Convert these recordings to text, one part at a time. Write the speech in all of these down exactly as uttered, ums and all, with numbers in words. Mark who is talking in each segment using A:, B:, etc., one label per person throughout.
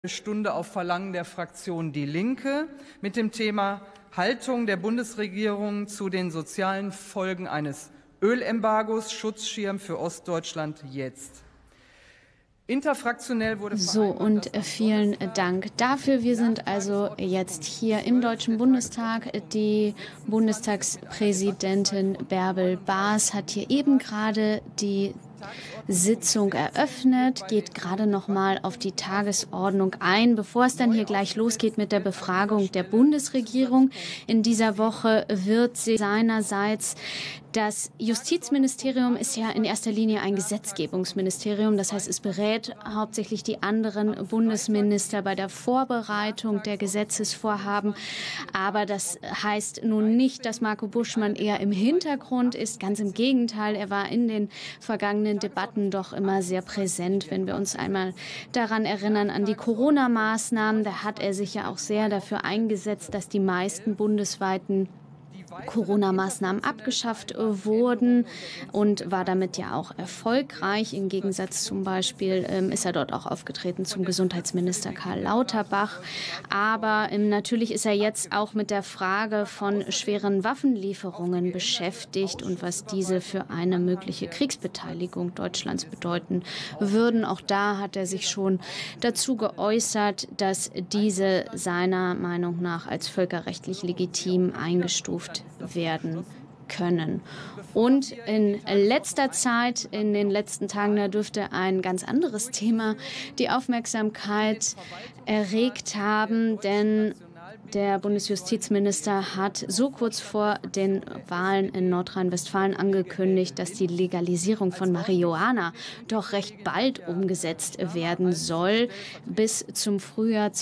A: Stunde auf Verlangen der Fraktion Die Linke mit dem Thema Haltung der Bundesregierung zu den sozialen Folgen eines Ölembargos, Schutzschirm für Ostdeutschland jetzt. Interfraktionell wurde
B: so und vielen Dank dafür. Wir sind also jetzt hier im Deutschen Bundestag. Die Bundestagspräsidentin Bärbel Baas hat hier eben gerade die Sitzung eröffnet, geht gerade noch mal auf die Tagesordnung ein, bevor es dann hier gleich losgeht mit der Befragung der Bundesregierung. In dieser Woche wird sie seinerseits Das Justizministerium ist ja in erster Linie ein Gesetzgebungsministerium. Das heißt, es berät hauptsächlich die anderen Bundesminister bei der Vorbereitung der Gesetzesvorhaben. Aber das heißt nun nicht, dass Marco Buschmann eher im Hintergrund ist. Ganz im Gegenteil, er war in den vergangenen Debatten doch immer sehr präsent. Wenn wir uns einmal daran erinnern, an die Corona-Maßnahmen, da hat er sich ja auch sehr dafür eingesetzt, dass die meisten bundesweiten Corona-Maßnahmen abgeschafft wurden und war damit ja auch erfolgreich. Im Gegensatz zum Beispiel ähm, ist er dort auch aufgetreten zum Gesundheitsminister Karl Lauterbach. Aber ähm, natürlich ist er jetzt auch mit der Frage von schweren Waffenlieferungen beschäftigt und was diese für eine mögliche Kriegsbeteiligung Deutschlands bedeuten würden. Auch da hat er sich schon dazu geäußert, dass diese seiner Meinung nach als völkerrechtlich legitim eingestuft werden können. Und in letzter Zeit, in den letzten Tagen, da dürfte ein ganz anderes Thema die Aufmerksamkeit erregt haben, denn der Bundesjustizminister hat so kurz vor den Wahlen in Nordrhein-Westfalen angekündigt, dass die Legalisierung von Marihuana doch recht bald umgesetzt werden soll. Bis zum Frühjahr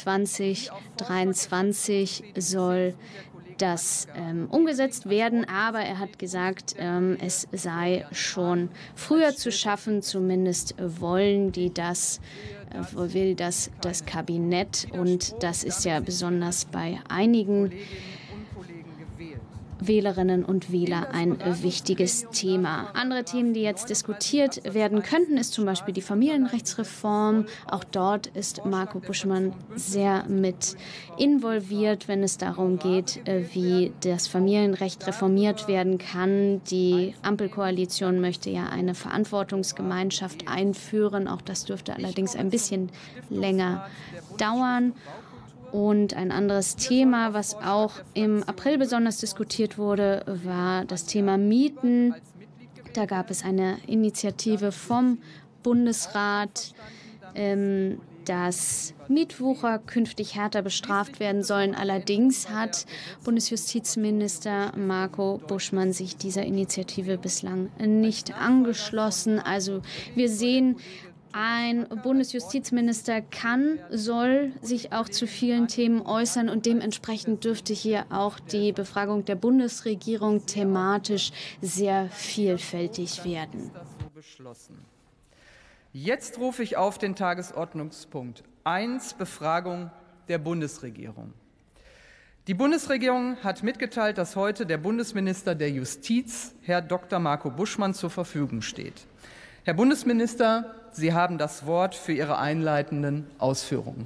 B: zweitausenddreiundzwanzig soll das ähm, umgesetzt werden, aber er hat gesagt, ähm, es sei schon früher zu schaffen. Zumindest wollen die das, äh, will das das Kabinett, und das ist ja besonders bei einigen Wählerinnen und Wähler ein wichtiges Thema. Andere Themen, die jetzt diskutiert werden könnten, ist zum Beispiel die Familienrechtsreform. Auch dort ist Marco Buschmann sehr mit involviert, wenn es darum geht, wie das Familienrecht reformiert werden kann. Die Ampelkoalition möchte ja eine Verantwortungsgemeinschaft einführen. Auch das dürfte allerdings ein bisschen länger dauern. Und ein anderes Thema, was auch im April besonders diskutiert wurde, war das Thema Mieten. Da gab es eine Initiative vom Bundesrat, ähm, dass Mietwucher künftig härter bestraft werden sollen. Allerdings hat Bundesjustizminister Marco Buschmann sich dieser Initiative bislang nicht angeschlossen. Also wir sehen, ein Bundesjustizminister kann, soll sich auch zu vielen Themen äußern, und dementsprechend dürfte hier auch die Befragung der Bundesregierung thematisch sehr vielfältig werden.
A: Jetzt rufe ich auf den Tagesordnungspunkt eins, Befragung der Bundesregierung. Die Bundesregierung hat mitgeteilt, dass heute der Bundesminister der Justiz, Herr Doktor Marco Buschmann, zur Verfügung steht. Herr Bundesminister, Sie haben das Wort für Ihre einleitenden Ausführungen.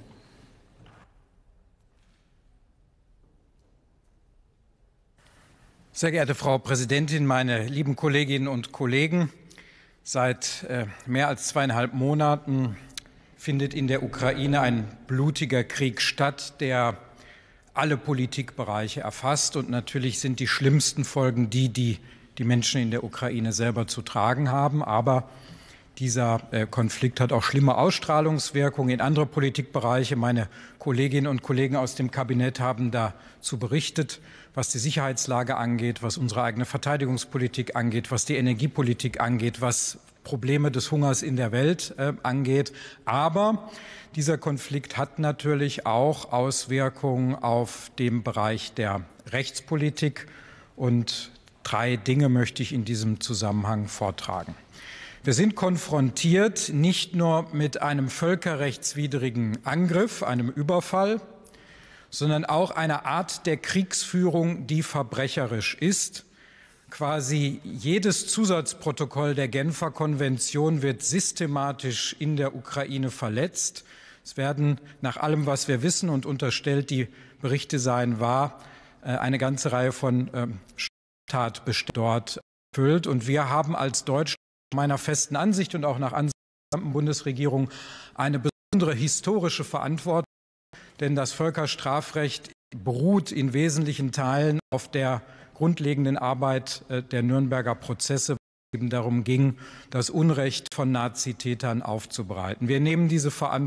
C: Sehr geehrte Frau Präsidentin, meine lieben Kolleginnen und Kollegen! Seit äh, mehr als zweieinhalb Monaten findet in der Ukraine ein blutiger Krieg statt, der alle Politikbereiche erfasst. Und natürlich sind die schlimmsten Folgen die, die die Menschen in der Ukraine selber zu tragen haben. Aber dieser äh, Konflikt hat auch schlimme Ausstrahlungswirkungen in andere Politikbereiche. Meine Kolleginnen und Kollegen aus dem Kabinett haben dazu berichtet, was die Sicherheitslage angeht, was unsere eigene Verteidigungspolitik angeht, was die Energiepolitik angeht, was Probleme des Hungers in der Welt äh, angeht. Aber dieser Konflikt hat natürlich auch Auswirkungen auf den Bereich der Rechtspolitik. Und drei Dinge möchte ich in diesem Zusammenhang vortragen. Wir sind konfrontiert nicht nur mit einem völkerrechtswidrigen Angriff, einem Überfall, sondern auch einer Art der Kriegsführung, die verbrecherisch ist. Quasi jedes Zusatzprotokoll der Genfer Konvention wird systematisch in der Ukraine verletzt. Es werden nach allem, was wir wissen und unterstellt die Berichte seien wahr, eine ganze Reihe von Tatbeständen dort erfüllt. Und wir haben als Deutschland meiner festen Ansicht und auch nach Ansicht der gesamten Bundesregierung eine besondere historische Verantwortung, denn das Völkerstrafrecht beruht in wesentlichen Teilen auf der grundlegenden Arbeit der Nürnberger Prozesse, wo es eben darum ging, das Unrecht von Nazitätern aufzubereiten. Wir nehmen diese Verantwortung.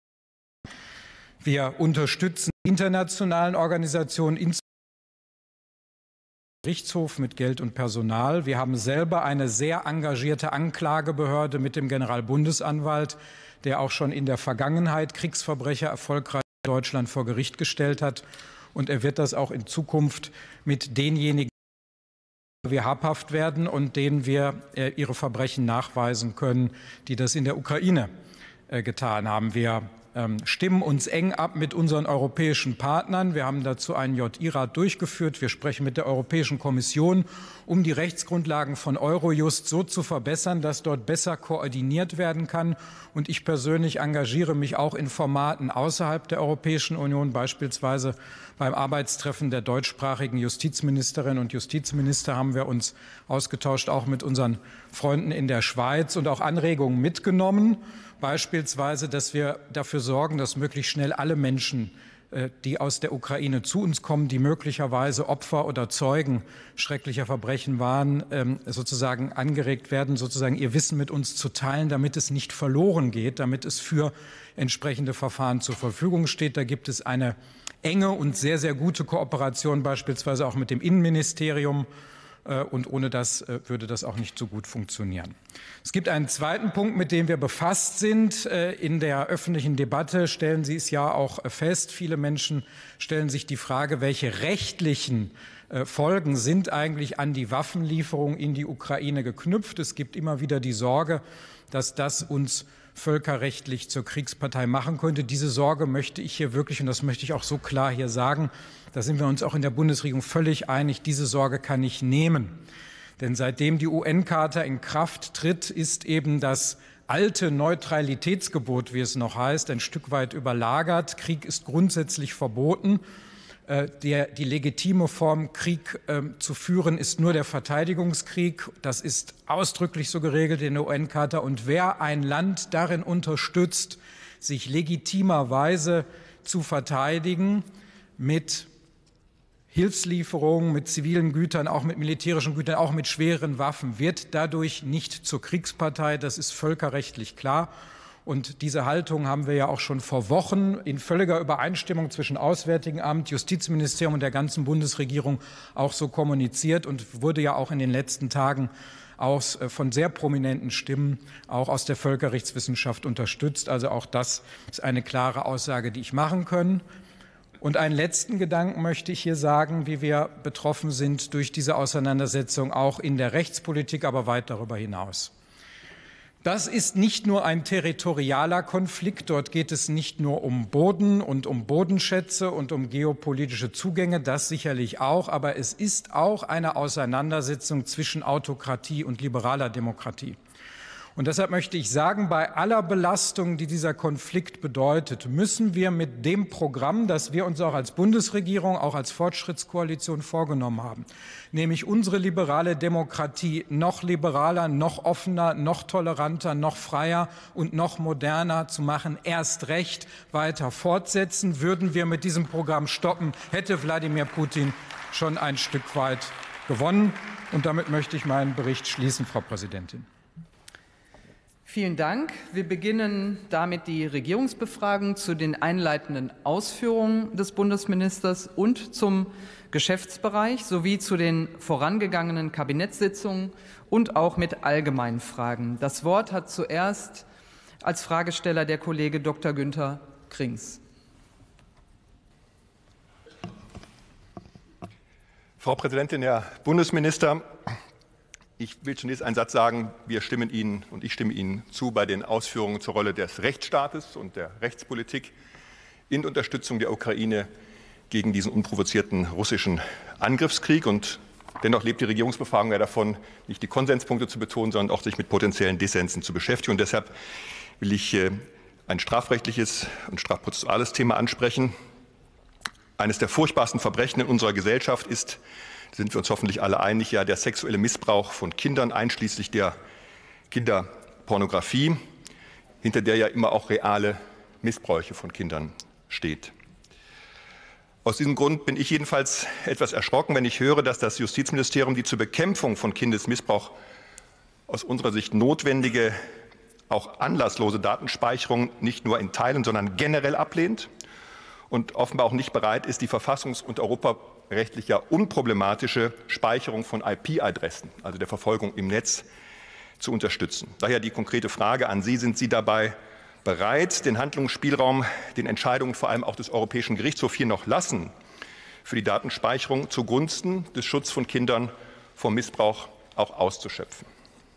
C: Wir unterstützen internationalen Organisationen, insbesondere den Gerichtshof mit Geld und Personal. Wir haben selber eine sehr engagierte Anklagebehörde mit dem Generalbundesanwalt, der auch schon in der Vergangenheit Kriegsverbrecher erfolgreich in Deutschland vor Gericht gestellt hat. Und er wird das auch in Zukunft mit denjenigen, die wir habhaft werden und denen wir äh, ihre Verbrechen nachweisen können, die das in der Ukraine äh, getan haben. Wir ähm, stimmen uns eng ab mit unseren europäischen Partnern. Wir haben dazu einen J I-Rat durchgeführt. Wir sprechen mit der Europäischen Kommission, um die Rechtsgrundlagen von Eurojust so zu verbessern, dass dort besser koordiniert werden kann. Und ich persönlich engagiere mich auch in Formaten außerhalb der Europäischen Union, beispielsweise beim Arbeitstreffen der deutschsprachigen Justizministerinnen und Justizminister haben wir uns ausgetauscht, auch mit unseren Freunden in der Schweiz und auch Anregungen mitgenommen, beispielsweise, dass wir dafür sorgen, dass möglichst schnell alle Menschen, die aus der Ukraine zu uns kommen, die möglicherweise Opfer oder Zeugen schrecklicher Verbrechen waren, sozusagen angeregt werden, sozusagen ihr Wissen mit uns zu teilen, damit es nicht verloren geht, damit es für entsprechende Verfahren zur Verfügung steht. Da gibt es eine enge und sehr, sehr gute Kooperation, beispielsweise auch mit dem Innenministerium. Und ohne das würde das auch nicht so gut funktionieren. Es gibt einen zweiten Punkt, mit dem wir befasst sind. In der öffentlichen Debatte stellen Sie es ja auch fest. Viele Menschen stellen sich die Frage, welche rechtlichen Folgen sind eigentlich an die Waffenlieferung in die Ukraine geknüpft. Es gibt immer wieder die Sorge, dass das uns völkerrechtlich zur Kriegspartei machen könnte. Diese Sorge möchte ich hier wirklich, und das möchte ich auch so klar hier sagen, da sind wir uns auch in der Bundesregierung völlig einig, diese Sorge kann ich nehmen. Denn seitdem die U N-Charta in Kraft tritt, ist eben das alte Neutralitätsgebot, wie es noch heißt, ein Stück weit überlagert. Krieg ist grundsätzlich verboten. Der, die legitime Form, Krieg äh, zu führen, ist nur der Verteidigungskrieg. Das ist ausdrücklich so geregelt in der U N-Charta. Und wer ein Land darin unterstützt, sich legitimerweise zu verteidigen mit Hilfslieferungen, mit zivilen Gütern, auch mit militärischen Gütern, auch mit schweren Waffen, wird dadurch nicht zur Kriegspartei. Das ist völkerrechtlich klar. Und diese Haltung haben wir ja auch schon vor Wochen in völliger Übereinstimmung zwischen Auswärtigem Amt, Justizministerium und der ganzen Bundesregierung auch so kommuniziert und wurde ja auch in den letzten Tagen aus, von sehr prominenten Stimmen auch aus der Völkerrechtswissenschaft unterstützt. Also auch das ist eine klare Aussage, die ich machen kann. Und einen letzten Gedanken möchte ich hier sagen, wie wir betroffen sind durch diese Auseinandersetzung auch in der Rechtspolitik, aber weit darüber hinaus. Das ist nicht nur ein territorialer Konflikt. Dort geht es nicht nur um Boden und um Bodenschätze und um geopolitische Zugänge, das sicherlich auch. Aber es ist auch eine Auseinandersetzung zwischen Autokratie und liberaler Demokratie. Und deshalb möchte ich sagen, bei aller Belastung, die dieser Konflikt bedeutet, müssen wir mit dem Programm, das wir uns auch als Bundesregierung, auch als Fortschrittskoalition vorgenommen haben, nämlich unsere liberale Demokratie noch liberaler, noch offener, noch toleranter, noch freier und noch moderner zu machen, erst recht weiter fortsetzen. Würden wir mit diesem Programm stoppen, hätte Wladimir Putin schon ein Stück weit gewonnen. Und damit möchte ich meinen Bericht schließen, Frau Präsidentin.
A: Vielen Dank. Wir beginnen damit die Regierungsbefragung zu den einleitenden Ausführungen des Bundesministers und zum Geschäftsbereich sowie zu den vorangegangenen Kabinettssitzungen und auch mit allgemeinen Fragen. Das Wort hat zuerst als Fragesteller der Kollege Doktor Günther Krings.
D: Frau Präsidentin, Herr Bundesminister! Ich will zunächst einen Satz sagen. Wir stimmen Ihnen und ich stimme Ihnen zu bei den Ausführungen zur Rolle des Rechtsstaates und der Rechtspolitik in der Unterstützung der Ukraine gegen diesen unprovozierten russischen Angriffskrieg. Und dennoch lebt die Regierungsbefragung ja davon, nicht die Konsenspunkte zu betonen, sondern auch sich mit potenziellen Dissensen zu beschäftigen. Und deshalb will ich ein strafrechtliches und strafprozessuales Thema ansprechen. Eines der furchtbarsten Verbrechen in unserer Gesellschaft ist, da sind wir uns hoffentlich alle einig, ja, der sexuelle Missbrauch von Kindern, einschließlich der Kinderpornografie, hinter der ja immer auch reale Missbräuche von Kindern steht. Aus diesem Grund bin ich jedenfalls etwas erschrocken, wenn ich höre, dass das Justizministerium die zur Bekämpfung von Kindesmissbrauch aus unserer Sicht notwendige, auch anlasslose Datenspeicherung nicht nur in Teilen, sondern generell ablehnt und offenbar auch nicht bereit ist, die verfassungs- und europarechtlich ja unproblematische Speicherung von I P-Adressen, also der Verfolgung im Netz, zu unterstützen. Daher die konkrete Frage an Sie: Sind Sie dabei bereit, den Handlungsspielraum, den Entscheidungen vor allem auch des Europäischen Gerichtshofs hier noch lassen, für die Datenspeicherung zugunsten des Schutzes von Kindern vor Missbrauch auch auszuschöpfen?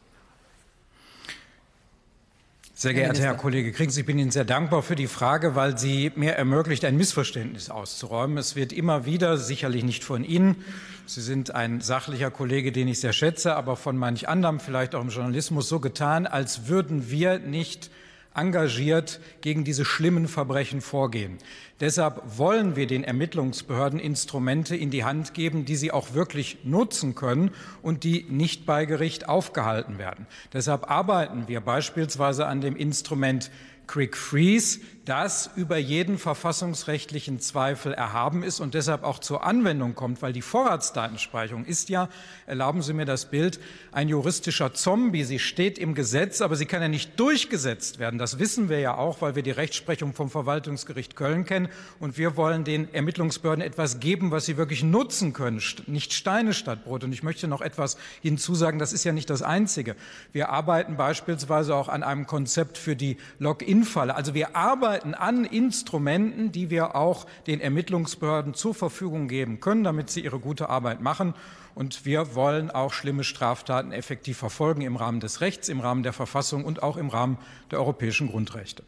C: Sehr geehrter Herr Kollege Krings, ich bin Ihnen sehr dankbar für die Frage, weil sie mir ermöglicht, ein Missverständnis auszuräumen. Es wird immer wieder, sicherlich nicht von Ihnen, Sie sind ein sachlicher Kollege, den ich sehr schätze, aber von manch anderem, vielleicht auch im Journalismus, so getan, als würden wir nicht engagiert gegen diese schlimmen Verbrechen vorgehen. Deshalb wollen wir den Ermittlungsbehörden Instrumente in die Hand geben, die sie auch wirklich nutzen können und die nicht bei Gericht aufgehalten werden. Deshalb arbeiten wir beispielsweise an dem Instrument Quick Freeze, das über jeden verfassungsrechtlichen Zweifel erhaben ist und deshalb auch zur Anwendung kommt, weil die Vorratsdatenspeicherung ist ja, erlauben Sie mir das Bild, ein juristischer Zombie. Sie steht im Gesetz, aber sie kann ja nicht durchgesetzt werden. Das wissen wir ja auch, weil wir die Rechtsprechung vom Verwaltungsgericht Köln kennen. Und wir wollen den Ermittlungsbehörden etwas geben, was sie wirklich nutzen können, nicht Steine statt Brot. Und ich möchte noch etwas hinzusagen, das ist ja nicht das Einzige. Wir arbeiten beispielsweise auch an einem Konzept für die Login-Falle. Also wir arbeiten an Instrumenten, die wir auch den Ermittlungsbehörden zur Verfügung geben können, damit sie ihre gute Arbeit machen. Und wir wollen auch schlimme Straftaten effektiv verfolgen im Rahmen des Rechts, im Rahmen der Verfassung und auch im Rahmen der europäischen Grundrechte.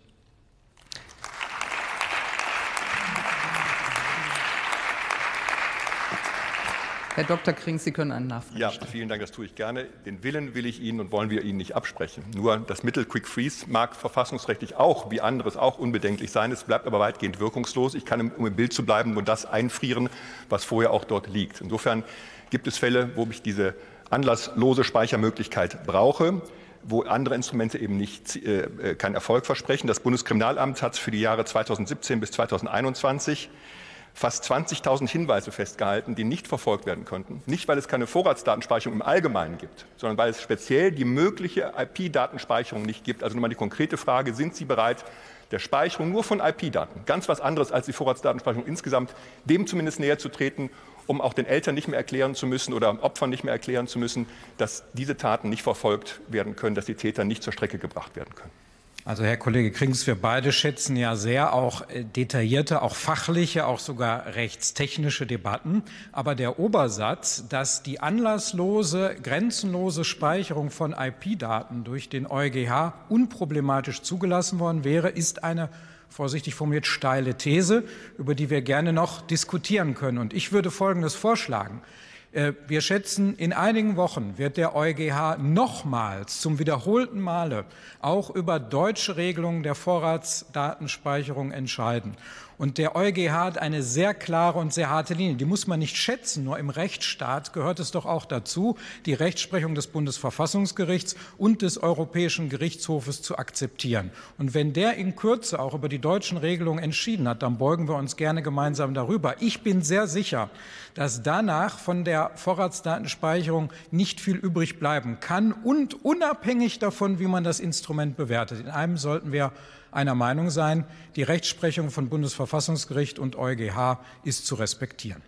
A: Herr Doktor Krings, Sie können einen Nachfrage
D: Ja,
A: stellen.
D: vielen Dank, das tue ich gerne. Den Willen will ich Ihnen und wollen wir Ihnen nicht absprechen. Nur das Mittel Quick Freeze mag verfassungsrechtlich auch, wie anderes auch, unbedenklich sein. Es bleibt aber weitgehend wirkungslos. Ich kann, um im Bild zu bleiben, nur das einfrieren, was vorher auch dort liegt. Insofern gibt es Fälle, wo ich diese anlasslose Speichermöglichkeit brauche, wo andere Instrumente eben nicht, äh, keinen Erfolg versprechen. Das Bundeskriminalamt hat für die Jahre zweitausendsiebzehn bis zweitausendeinundzwanzig fast zwanzigtausend Hinweise festgehalten, die nicht verfolgt werden konnten. Nicht, weil es keine Vorratsdatenspeicherung im Allgemeinen gibt, sondern weil es speziell die mögliche I P-Datenspeicherung nicht gibt. Also nochmal die konkrete Frage: Sind Sie bereit, der Speicherung nur von I P-Daten, ganz was anderes als die Vorratsdatenspeicherung insgesamt, dem zumindest näher zu treten, um auch den Eltern nicht mehr erklären zu müssen oder Opfern nicht mehr erklären zu müssen, dass diese Taten nicht verfolgt werden können, dass die Täter nicht zur Strecke gebracht werden können?
C: Also Herr Kollege Krings, wir beide schätzen ja sehr auch detaillierte, auch fachliche, auch sogar rechtstechnische Debatten. Aber der Obersatz, dass die anlasslose, grenzenlose Speicherung von I P-Daten durch den EuGH unproblematisch zugelassen worden wäre, ist eine, vorsichtig formuliert, steile These, über die wir gerne noch diskutieren können. Und ich würde Folgendes vorschlagen. Wir schätzen, in einigen Wochen wird der EuGH nochmals zum wiederholten Male auch über deutsche Regelungen der Vorratsdatenspeicherung entscheiden. Und der EuGH hat eine sehr klare und sehr harte Linie. Die muss man nicht schätzen, nur im Rechtsstaat gehört es doch auch dazu, die Rechtsprechung des Bundesverfassungsgerichts und des Europäischen Gerichtshofes zu akzeptieren. Und wenn der in Kürze auch über die deutschen Regelungen entschieden hat, dann beugen wir uns gerne gemeinsam darüber. Ich bin sehr sicher, dass danach von der Vorratsdatenspeicherung nicht viel übrig bleiben kann und unabhängig davon, wie man das Instrument bewertet. In einem sollten wir einer Meinung sein: Die Rechtsprechung von Bundesverfassungsgericht und EuGH ist zu respektieren.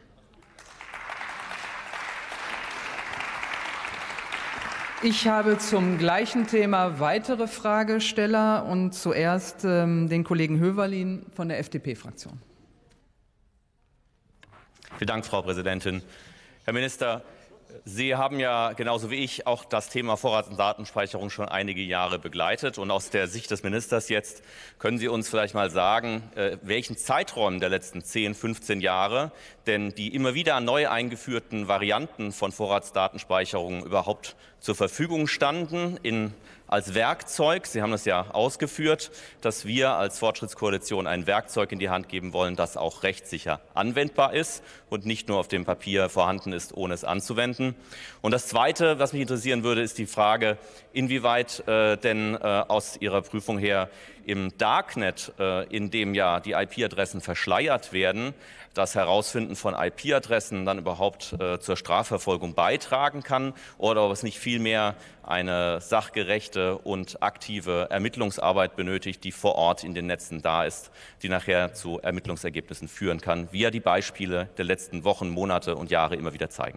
A: Ich habe zum gleichen Thema weitere Fragesteller und zuerst ähm, den Kollegen Höverlin von der F D P-Fraktion.
E: Vielen Dank, Frau Präsidentin. Herr Minister, Sie haben ja genauso wie ich auch das Thema Vorratsdatenspeicherung schon einige Jahre begleitet. Und aus der Sicht des Ministers jetzt können Sie uns vielleicht mal sagen, welchen Zeitraum der letzten zehn, fünfzehn Jahre denn die immer wieder neu eingeführten Varianten von Vorratsdatenspeicherung überhaupt zur Verfügung standen in als Werkzeug, Sie haben das ja ausgeführt, dass wir als Fortschrittskoalition ein Werkzeug in die Hand geben wollen, das auch rechtssicher anwendbar ist und nicht nur auf dem Papier vorhanden ist, ohne es anzuwenden. Und das Zweite, was mich interessieren würde, ist die Frage, inwieweit äh, denn äh, aus Ihrer Prüfung her im Darknet, äh, in dem ja die I P-Adressen verschleiert werden, das Herausfinden von I P-Adressen dann überhaupt äh, zur Strafverfolgung beitragen kann oder ob es nicht vielmehr eine sachgerechte und aktive Ermittlungsarbeit benötigt, die vor Ort in den Netzen da ist, die nachher zu Ermittlungsergebnissen führen kann, wie ja die Beispiele der letzten Wochen, Monate und Jahre immer wieder zeigen.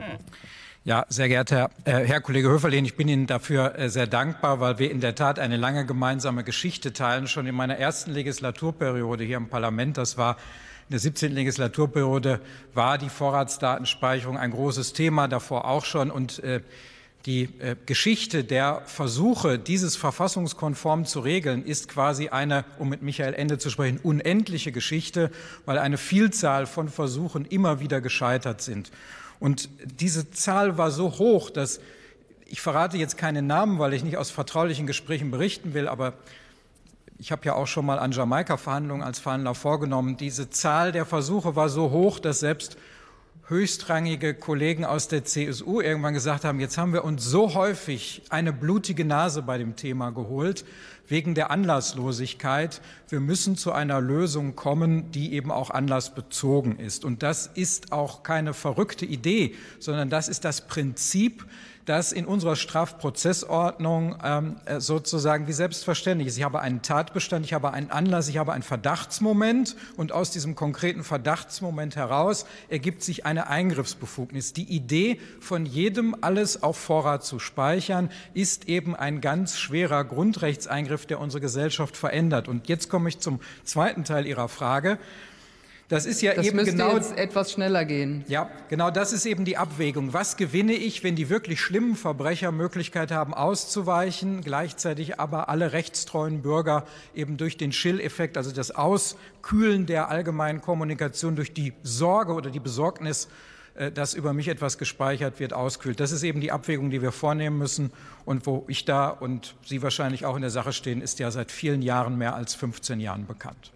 C: Ja, sehr geehrter Herr, äh, Herr Kollege Höferlin, ich bin Ihnen dafür äh, sehr dankbar, weil wir in der Tat eine lange gemeinsame Geschichte teilen. Schon in meiner ersten Legislaturperiode hier im Parlament, das war in der siebzehnten Legislaturperiode, war die Vorratsdatenspeicherung ein großes Thema, davor auch schon. Und äh, die äh, Geschichte der Versuche, dieses verfassungskonform zu regeln, ist quasi eine, um mit Michael Ende zu sprechen, unendliche Geschichte, weil eine Vielzahl von Versuchen immer wieder gescheitert sind. Und diese Zahl war so hoch, dass, ich verrate jetzt keine Namen, weil ich nicht aus vertraulichen Gesprächen berichten will, aber ich habe ja auch schon mal an Jamaika-Verhandlungen als Verhandler vorgenommen. Diese Zahl der Versuche war so hoch, dass selbst höchstrangige Kollegen aus der C S U irgendwann gesagt haben, jetzt haben wir uns so häufig eine blutige Nase bei dem Thema geholt, wegen der Anlasslosigkeit. Wir müssen zu einer Lösung kommen, die eben auch anlassbezogen ist. Und das ist auch keine verrückte Idee, sondern das ist das Prinzip, das in unserer Strafprozessordnung ähm, sozusagen wie selbstverständlich ist. Ich habe einen Tatbestand, ich habe einen Anlass, ich habe ein Verdachtsmoment und aus diesem konkreten Verdachtsmoment heraus ergibt sich eine Eingriffsbefugnis. Die Idee, von jedem alles auf Vorrat zu speichern, ist eben ein ganz schwerer Grundrechtseingriff, der unsere Gesellschaft verändert. Und jetzt komme ich zum zweiten Teil Ihrer Frage. Das ist ja
A: das
C: eben
A: müsste
C: genau
A: jetzt etwas schneller gehen.
C: Ja, genau das ist eben die Abwägung. Was gewinne ich, wenn die wirklich schlimmen Verbrecher Möglichkeit haben, auszuweichen, gleichzeitig aber alle rechtstreuen Bürger eben durch den Chill-Effekt, also das Auskühlen der allgemeinen Kommunikation durch die Sorge oder die Besorgnis, dass über mich etwas gespeichert wird, auskühlt. Das ist eben die Abwägung, die wir vornehmen müssen. Und wo ich da und Sie wahrscheinlich auch in der Sache stehen, ist ja seit vielen Jahren, mehr als fünfzehn Jahren bekannt.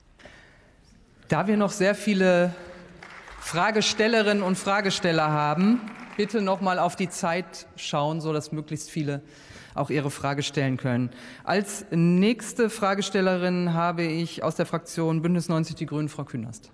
A: Da wir noch sehr viele Fragestellerinnen und Fragesteller haben, bitte noch mal auf die Zeit schauen, sodass möglichst viele auch ihre Frage stellen können. Als nächste Fragestellerin habe ich aus der Fraktion Bündnis neunzig Die Grünen Frau Künast.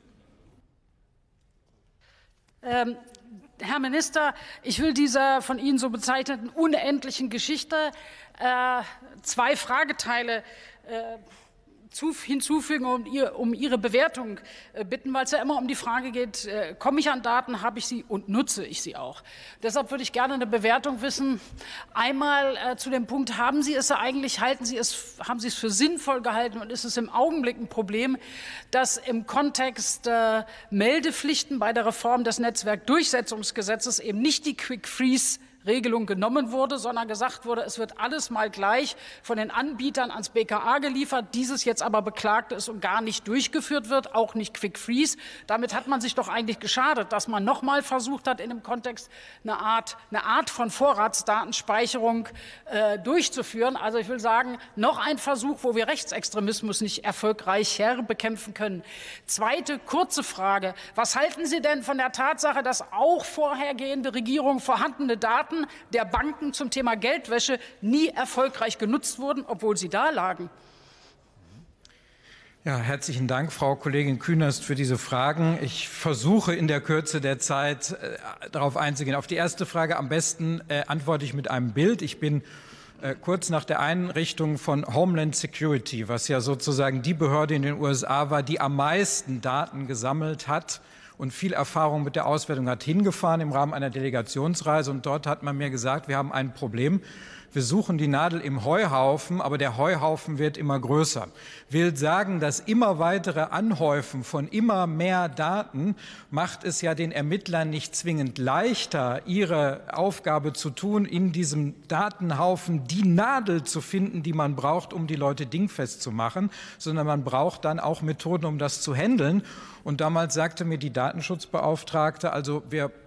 F: Ähm, Herr Minister, ich will dieser von Ihnen so bezeichneten unendlichen Geschichte äh, zwei Frageteile äh, hinzufügen und ihr, um Ihre Bewertung äh, bitten, weil es ja immer um die Frage geht, äh, komme ich an Daten, habe ich sie und nutze ich sie auch. Deshalb würde ich gerne eine Bewertung wissen. Einmal äh, zu dem Punkt, haben Sie es eigentlich, halten Sie es, haben Sie es für sinnvoll gehalten und ist es im Augenblick ein Problem, dass im Kontext äh, Meldepflichten bei der Reform des Netzwerkdurchsetzungsgesetzes eben nicht die Quick Freeze Regelung genommen wurde, sondern gesagt wurde, es wird alles mal gleich von den Anbietern ans B K A geliefert, dieses jetzt aber beklagt ist und gar nicht durchgeführt wird, auch nicht Quick Freeze. Damit hat man sich doch eigentlich geschadet, dass man noch mal versucht hat, in dem Kontext eine Art, eine Art von Vorratsdatenspeicherung äh, durchzuführen. Also ich will sagen, noch ein Versuch, wo wir Rechtsextremismus nicht erfolgreich bekämpfen können. Zweite kurze Frage. Was halten Sie denn von der Tatsache, dass auch vorhergehende Regierungen vorhandene Daten der Banken zum Thema Geldwäsche nie erfolgreich genutzt wurden, obwohl sie da lagen?
C: Ja, herzlichen Dank, Frau Kollegin Künast, für diese Fragen. Ich versuche in der Kürze der Zeit äh, darauf einzugehen. Auf die erste Frage am besten äh, antworte ich mit einem Bild. Ich bin äh, kurz nach der Einrichtung von Homeland Security, was ja sozusagen die Behörde in den U S A war, die am meisten Daten gesammelt hat und viel Erfahrung mit der Auswertung hat, hingefahren im Rahmen einer Delegationsreise. Und dort hat man mir gesagt, wir haben ein Problem. Wir suchen die Nadel im Heuhaufen, aber der Heuhaufen wird immer größer. Will sagen, das immer weitere Anhäufen von immer mehr Daten macht es ja den Ermittlern nicht zwingend leichter, ihre Aufgabe zu tun, in diesem Datenhaufen die Nadel zu finden, die man braucht, um die Leute dingfest zu machen, sondern man braucht dann auch Methoden, um das zu handeln. Und damals sagte mir die Datenschutzbeauftragte, also wir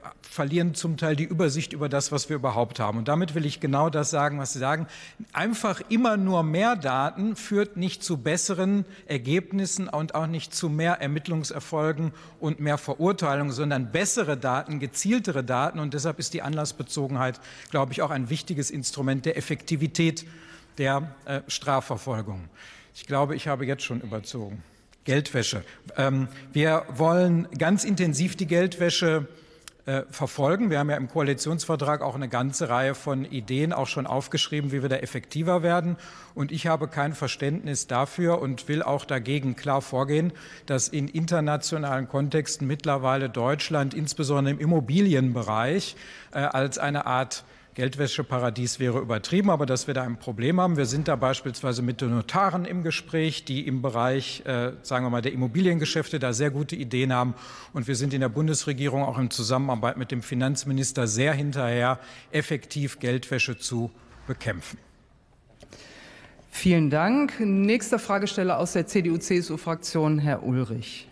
C: verlieren zum Teil die Übersicht über das, was wir überhaupt haben. Und damit will ich genau das sagen, was Sie sagen. Einfach immer nur mehr Daten führt nicht zu besseren Ergebnissen und auch nicht zu mehr Ermittlungserfolgen und mehr Verurteilungen, sondern bessere Daten, gezieltere Daten. Und deshalb ist die Anlassbezogenheit, glaube ich, auch ein wichtiges Instrument der Effektivität der äh, Strafverfolgung. Ich glaube, ich habe jetzt schon überzogen. Geldwäsche. Ähm, wir wollen ganz intensiv die Geldwäsche äh, verfolgen. Wir haben ja im Koalitionsvertrag auch eine ganze Reihe von Ideen auch schon aufgeschrieben, wie wir da effektiver werden. Und ich habe kein Verständnis dafür und will auch dagegen klar vorgehen, dass in internationalen Kontexten mittlerweile Deutschland, insbesondere im Immobilienbereich, äh, als eine Art Geldwäscheparadies wäre übertrieben, aber dass wir da ein Problem haben. Wir sind da beispielsweise mit den Notaren im Gespräch, die im Bereich, äh, sagen wir mal, der Immobiliengeschäfte da sehr gute Ideen haben. Und wir sind in der Bundesregierung auch in Zusammenarbeit mit dem Finanzminister sehr hinterher, effektiv Geldwäsche zu bekämpfen.
A: Vielen Dank. Nächster Fragesteller aus der C D U C S U-Fraktion, Herr Ulrich.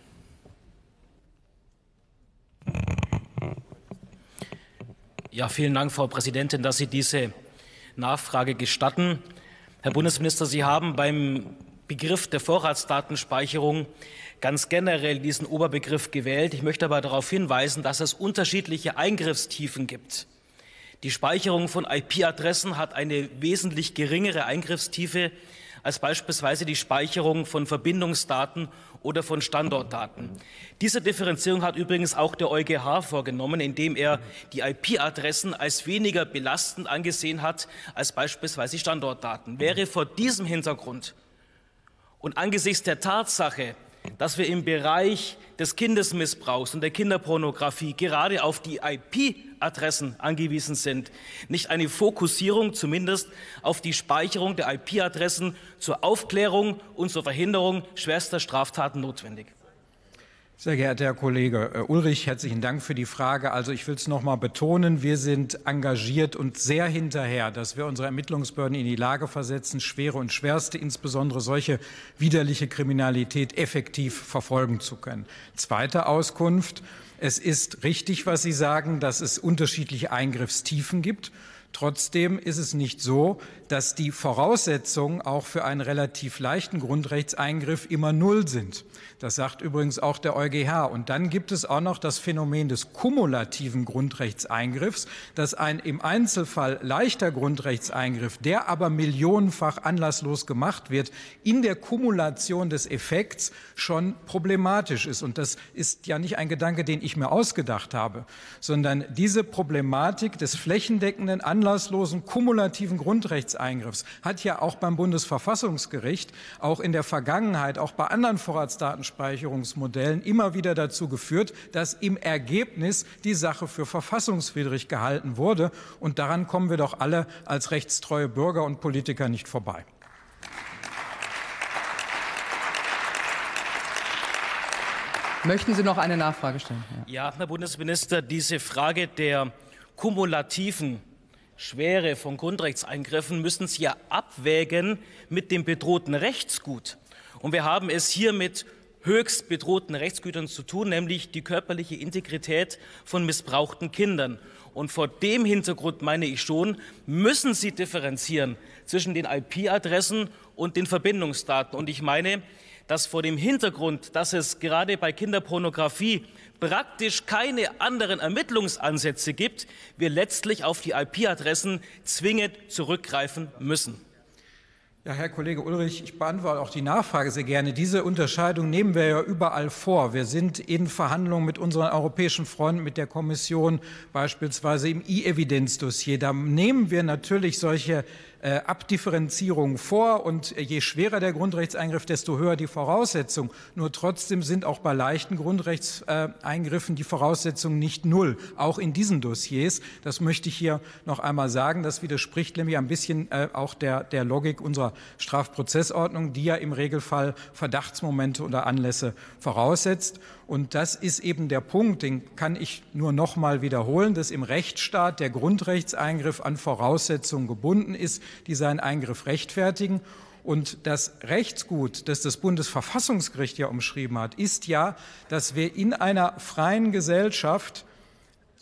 G: Ja, vielen Dank, Frau Präsidentin, dass Sie diese Nachfrage gestatten. Herr Bundesminister, Sie haben beim Begriff der Vorratsdatenspeicherung ganz generell diesen Oberbegriff gewählt. Ich möchte aber darauf hinweisen, dass es unterschiedliche Eingriffstiefen gibt. Die Speicherung von I P-Adressen hat eine wesentlich geringere Eingriffstiefe als beispielsweise die Speicherung von Verbindungsdaten oder von Standortdaten. Diese Differenzierung hat übrigens auch der EuGH vorgenommen, indem er die I P-Adressen als weniger belastend angesehen hat als beispielsweise Standortdaten. Wäre vor diesem Hintergrund und angesichts der Tatsache, dass wir im Bereich des Kindesmissbrauchs und der Kinderpornografie gerade auf die I P-Adressen angewiesen sind, nicht eine Fokussierung zumindest auf die Speicherung der I P-Adressen zur Aufklärung und zur Verhinderung schwerster Straftaten notwendig?
C: Sehr geehrter Herr Kollege Ulrich, herzlichen Dank für die Frage. Also ich will es noch mal betonen, wir sind engagiert und sehr hinterher, dass wir unsere Ermittlungsbehörden in die Lage versetzen, schwere und schwerste, insbesondere solche widerliche Kriminalität effektiv verfolgen zu können. Zweite Auskunft. Es ist richtig, was Sie sagen, dass es unterschiedliche Eingriffstiefen gibt. Trotzdem ist es nicht so, dass die Voraussetzungen auch für einen relativ leichten Grundrechtseingriff immer null sind. Das sagt übrigens auch der EuGH. Und dann gibt es auch noch das Phänomen des kumulativen Grundrechtseingriffs, dass ein im Einzelfall leichter Grundrechtseingriff, der aber millionenfach anlasslos gemacht wird, in der Kumulation des Effekts schon problematisch ist. Und das ist ja nicht ein Gedanke, den ich mir ausgedacht habe, sondern diese Problematik des flächendeckenden, anlasslosen, kumulativen Grundrechtseingriffs hat ja auch beim Bundesverfassungsgericht, auch in der Vergangenheit, auch bei anderen Vorratsdatenspeicherungsmodellen immer wieder dazu geführt, dass im Ergebnis die Sache für verfassungswidrig gehalten wurde. Und daran kommen wir doch alle als rechtstreue Bürger und Politiker nicht vorbei.
A: Möchten Sie noch eine Nachfrage stellen?
G: Ja, Herr Bundesminister, diese Frage der kumulativen Schwere von Grundrechtseingriffen müssen Sie ja abwägen mit dem bedrohten Rechtsgut. Und wir haben es hier mit höchst bedrohten Rechtsgütern zu tun, nämlich die körperliche Integrität von missbrauchten Kindern. Und vor dem Hintergrund meine ich schon, müssen Sie differenzieren zwischen den I P-Adressen und den Verbindungsdaten. Und ich meine, dass vor dem Hintergrund, dass es gerade bei Kinderpornografie praktisch keine anderen Ermittlungsansätze gibt, wir letztlich auf die I P-Adressen zwingend zurückgreifen müssen.
C: Ja, Herr Kollege Ulrich, ich beantworte auch die Nachfrage sehr gerne. Diese Unterscheidung nehmen wir ja überall vor. Wir sind in Verhandlungen mit unseren europäischen Freunden, mit der Kommission, beispielsweise im E-Evidenz-Dossier. Da nehmen wir natürlich solche äh, Abdifferenzierungen vor. Und je schwerer der Grundrechtseingriff, desto höher die Voraussetzung. Nur trotzdem sind auch bei leichten Grundrechtseingriffen die Voraussetzungen nicht null, auch in diesen Dossiers. Das möchte ich hier noch einmal sagen. Das widerspricht nämlich ein bisschen äh, auch der, der Logik unserer Strafprozessordnung, die ja im Regelfall Verdachtsmomente oder Anlässe voraussetzt. Und das ist eben der Punkt, den kann ich nur noch mal wiederholen, dass im Rechtsstaat der Grundrechtseingriff an Voraussetzungen gebunden ist, die seinen Eingriff rechtfertigen. Und das Rechtsgut, das das Bundesverfassungsgericht ja umschrieben hat, ist ja, dass wir in einer freien Gesellschaft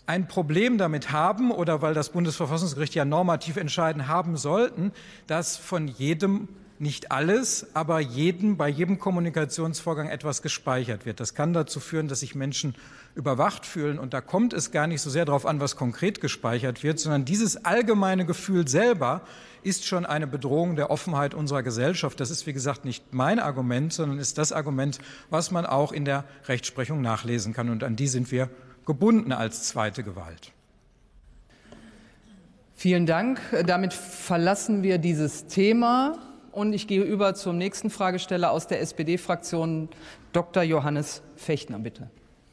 C: ein Problem damit haben oder weil das Bundesverfassungsgericht ja normativ entscheiden haben sollten, dass von jedem, nicht alles, aber jeden, bei jedem Kommunikationsvorgang etwas gespeichert wird. Das kann dazu führen, dass sich Menschen überwacht fühlen. Und da kommt es gar nicht so sehr darauf an, was konkret gespeichert wird, sondern dieses allgemeine Gefühl selber ist schon eine Bedrohung der Offenheit unserer Gesellschaft. Das ist, wie gesagt, nicht mein Argument, sondern ist das Argument, was man auch in der Rechtsprechung nachlesen kann. Und an die sind wir gebunden als zweite Gewalt.
A: Vielen Dank. Damit verlassen wir dieses Thema. Und ich gehe über zum nächsten Fragesteller aus der S P D-Fraktion, Doktor Johannes Fechtner, bitte.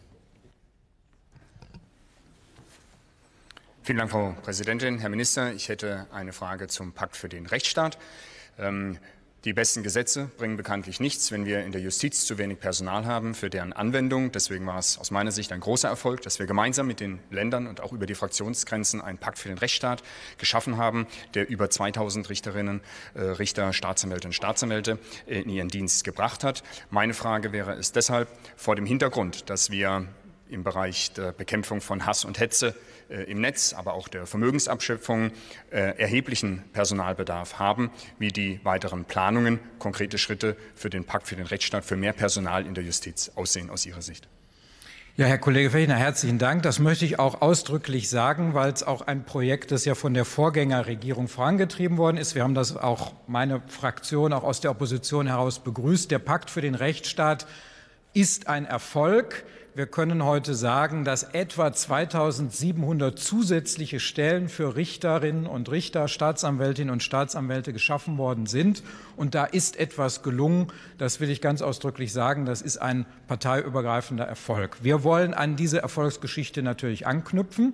H: Vielen Dank, Frau Präsidentin. Herr Minister, ich hätte eine Frage zum Pakt für den Rechtsstaat. Ähm, Die besten Gesetze bringen bekanntlich nichts, wenn wir in der Justiz zu wenig Personal haben für deren Anwendung. Deswegen war es aus meiner Sicht ein großer Erfolg, dass wir gemeinsam mit den Ländern und auch über die Fraktionsgrenzen einen Pakt für den Rechtsstaat geschaffen haben, der über zweitausend Richterinnen, äh, Richter, Staatsanwälte und Staatsanwälte in ihren Dienst gebracht hat. Meine Frage wäre es deshalb vor dem Hintergrund, dass wir im Bereich der Bekämpfung von Hass und Hetze äh, im Netz, aber auch der Vermögensabschöpfung äh, erheblichen Personalbedarf haben, wie die weiteren Planungen, konkrete Schritte für den Pakt für den Rechtsstaat, für mehr Personal in der Justiz aussehen aus Ihrer Sicht.
C: Ja, Herr Kollege Fechtner, herzlichen Dank. Das möchte ich auch ausdrücklich sagen, weil es auch ein Projekt, das ja von der Vorgängerregierung vorangetrieben worden ist. Wir haben das auch, meine Fraktion, auch aus der Opposition heraus begrüßt. Der Pakt für den Rechtsstaat ist ein Erfolg. Wir können heute sagen, dass etwa zweitausendsiebenhundert zusätzliche Stellen für Richterinnen und Richter, Staatsanwältinnen und Staatsanwälte geschaffen worden sind. Und da ist etwas gelungen. Das will ich ganz ausdrücklich sagen. Das ist ein parteiübergreifender Erfolg. Wir wollen an diese Erfolgsgeschichte natürlich anknüpfen.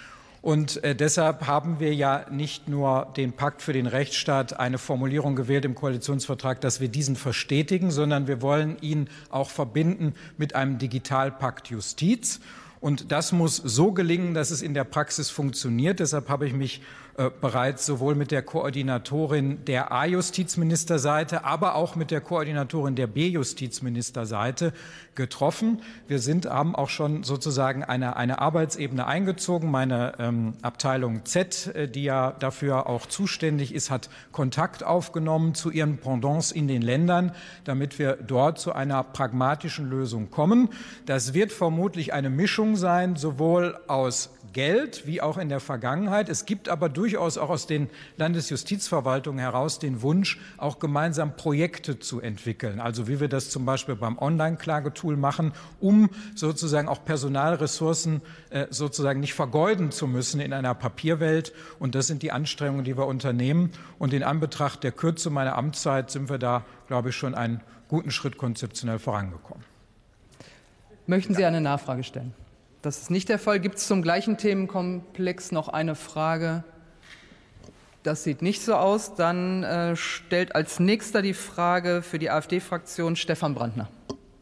C: Und äh, deshalb haben wir ja nicht nur den Pakt für den Rechtsstaat eine Formulierung gewählt im Koalitionsvertrag, dass wir diesen verstetigen, sondern wir wollen ihn auch verbinden mit einem Digitalpakt Justiz. Und das muss so gelingen, dass es in der Praxis funktioniert. Deshalb habe ich mich äh, bereits sowohl mit der Koordinatorin der A-Justizministerseite, aber auch mit der Koordinatorin der B-Justizministerseite getroffen. Wir sind, haben auch schon sozusagen eine, eine Arbeitsebene eingezogen. Meine ähm, Abteilung Z, äh, die ja dafür auch zuständig ist, hat Kontakt aufgenommen zu ihren Pendants in den Ländern, damit wir dort zu einer pragmatischen Lösung kommen. Das wird vermutlich eine Mischung sein, sowohl aus Geld wie auch in der Vergangenheit. Es gibt aber durchaus auch aus den Landesjustizverwaltungen heraus den Wunsch, auch gemeinsam Projekte zu entwickeln. Also wie wir das zum Beispiel beim Online-Klagetool machen, um sozusagen auch Personalressourcen äh, sozusagen nicht vergeuden zu müssen in einer Papierwelt. Und das sind die Anstrengungen, die wir unternehmen. Und in Anbetracht der Kürze meiner Amtszeit sind wir da, glaube ich, schon einen guten Schritt konzeptionell vorangekommen.
A: Möchten Sie eine Nachfrage stellen? Das ist nicht der Fall. Gibt es zum gleichen Themenkomplex noch eine Frage? Das sieht nicht so aus. Dann äh, stellt als nächster die Frage für die AfD-Fraktion Stefan Brandner.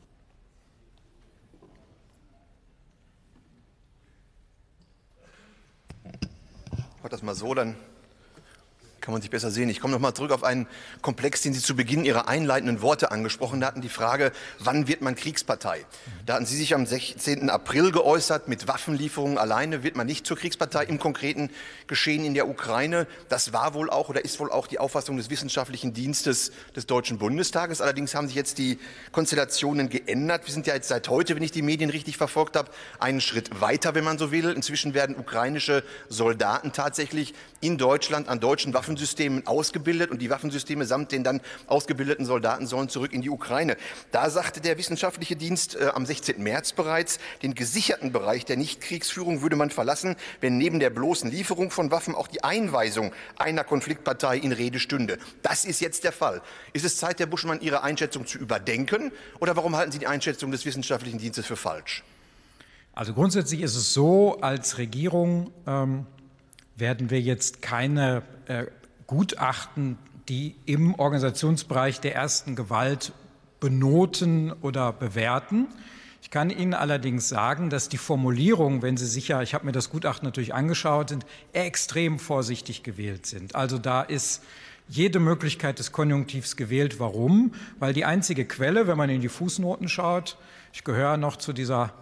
I: Ich mache das mal so, dann kann man sich besser sehen. Ich komme noch mal zurück auf einen Komplex, den Sie zu Beginn Ihrer einleitenden Worte angesprochen hatten, die Frage, wann wird man Kriegspartei? Da hatten Sie sich am sechzehnten April geäußert, mit Waffenlieferungen alleine wird man nicht zur Kriegspartei im konkreten Geschehen in der Ukraine. Das war wohl auch oder ist wohl auch die Auffassung des Wissenschaftlichen Dienstes des Deutschen Bundestages. Allerdings haben sich jetzt die Konstellationen geändert. Wir sind ja jetzt seit heute, wenn ich die Medien richtig verfolgt habe, einen Schritt weiter, wenn man so will. Inzwischen werden ukrainische Soldaten tatsächlich in Deutschland an deutschen Waffensystemen ausgebildet und die Waffensysteme samt den dann ausgebildeten Soldaten sollen zurück in die Ukraine. Da sagte der Wissenschaftliche Dienst äh, am sechzehnten März bereits, den gesicherten Bereich der Nichtkriegsführung würde man verlassen, wenn neben der bloßen Lieferung von Waffen auch die Einweisung einer Konfliktpartei in Rede stünde. Das ist jetzt der Fall. Ist es Zeit, Herr Buschmann, Ihre Einschätzung zu überdenken? Oder warum halten Sie die Einschätzung des Wissenschaftlichen Dienstes für falsch?
C: Also grundsätzlich ist es so, als Regierung ähm, werden wir jetzt keine äh, Gutachten, die im Organisationsbereich der ersten Gewalt benoten oder bewerten. Ich kann Ihnen allerdings sagen, dass die Formulierungen, wenn Sie sicher, ich habe mir das Gutachten natürlich angeschaut, sind extrem vorsichtig gewählt sind. Also da ist jede Möglichkeit des Konjunktivs gewählt. Warum? Weil die einzige Quelle, wenn man in die Fußnoten schaut, ich gehöre noch zu dieser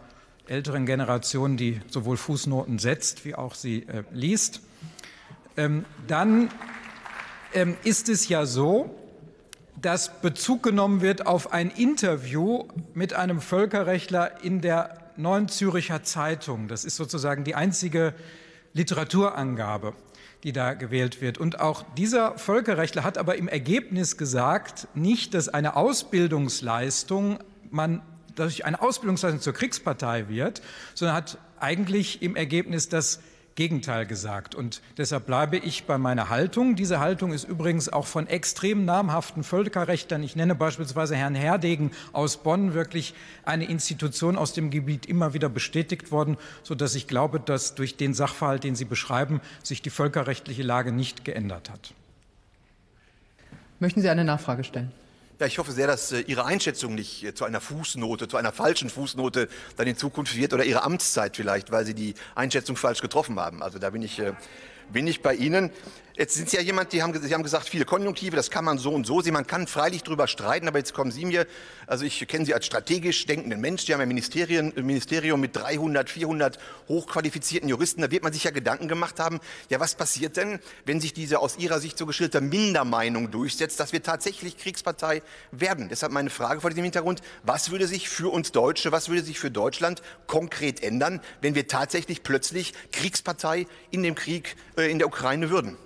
C: älteren Generation, die sowohl Fußnoten setzt wie auch sie äh, liest. Ähm, dann ähm, ist es ja so, dass Bezug genommen wird auf ein Interview mit einem Völkerrechtler in der Neuen Zürcher Zeitung. Das ist sozusagen die einzige Literaturangabe, die da gewählt wird. Und auch dieser Völkerrechtler hat aber im Ergebnis gesagt, nicht, dass eine Ausbildungsleistung man durch eine Ausbildungsleistung zur Kriegspartei wird, sondern hat eigentlich im Ergebnis das Gegenteil gesagt. Und deshalb bleibe ich bei meiner Haltung. Diese Haltung ist übrigens auch von extrem namhaften Völkerrechtlern, ich nenne beispielsweise Herrn Herdegen aus Bonn, wirklich eine Institution aus dem Gebiet immer wieder bestätigt worden, sodass ich glaube, dass durch den Sachverhalt, den Sie beschreiben, sich die völkerrechtliche Lage nicht geändert hat.
A: Möchten Sie eine Nachfrage stellen?
I: Ja, ich hoffe sehr, dass äh, Ihre Einschätzung nicht äh, zu einer Fußnote, zu einer falschen Fußnote dann in Zukunft wird oder Ihre Amtszeit vielleicht, weil Sie die Einschätzung falsch getroffen haben. Also da bin ich, äh, bin ich bei Ihnen. Jetzt sind Sie ja jemand, die haben, Sie haben gesagt, viele Konjunktive, das kann man so und so sehen. Man kann freilich darüber streiten, aber jetzt kommen Sie mir, also ich kenne Sie als strategisch denkenden Mensch, die haben ein Ministerien, Ministerium mit dreihundert, vierhundert hochqualifizierten Juristen. Da wird man sich ja Gedanken gemacht haben, ja, was passiert denn, wenn sich diese aus Ihrer Sicht so geschilderte Mindermeinung durchsetzt, dass wir tatsächlich Kriegspartei werden? Deshalb meine Frage vor diesem Hintergrund, was würde sich für uns Deutsche, was würde sich für Deutschland konkret ändern, wenn wir tatsächlich plötzlich Kriegspartei in dem Krieg äh, in der Ukraine würden?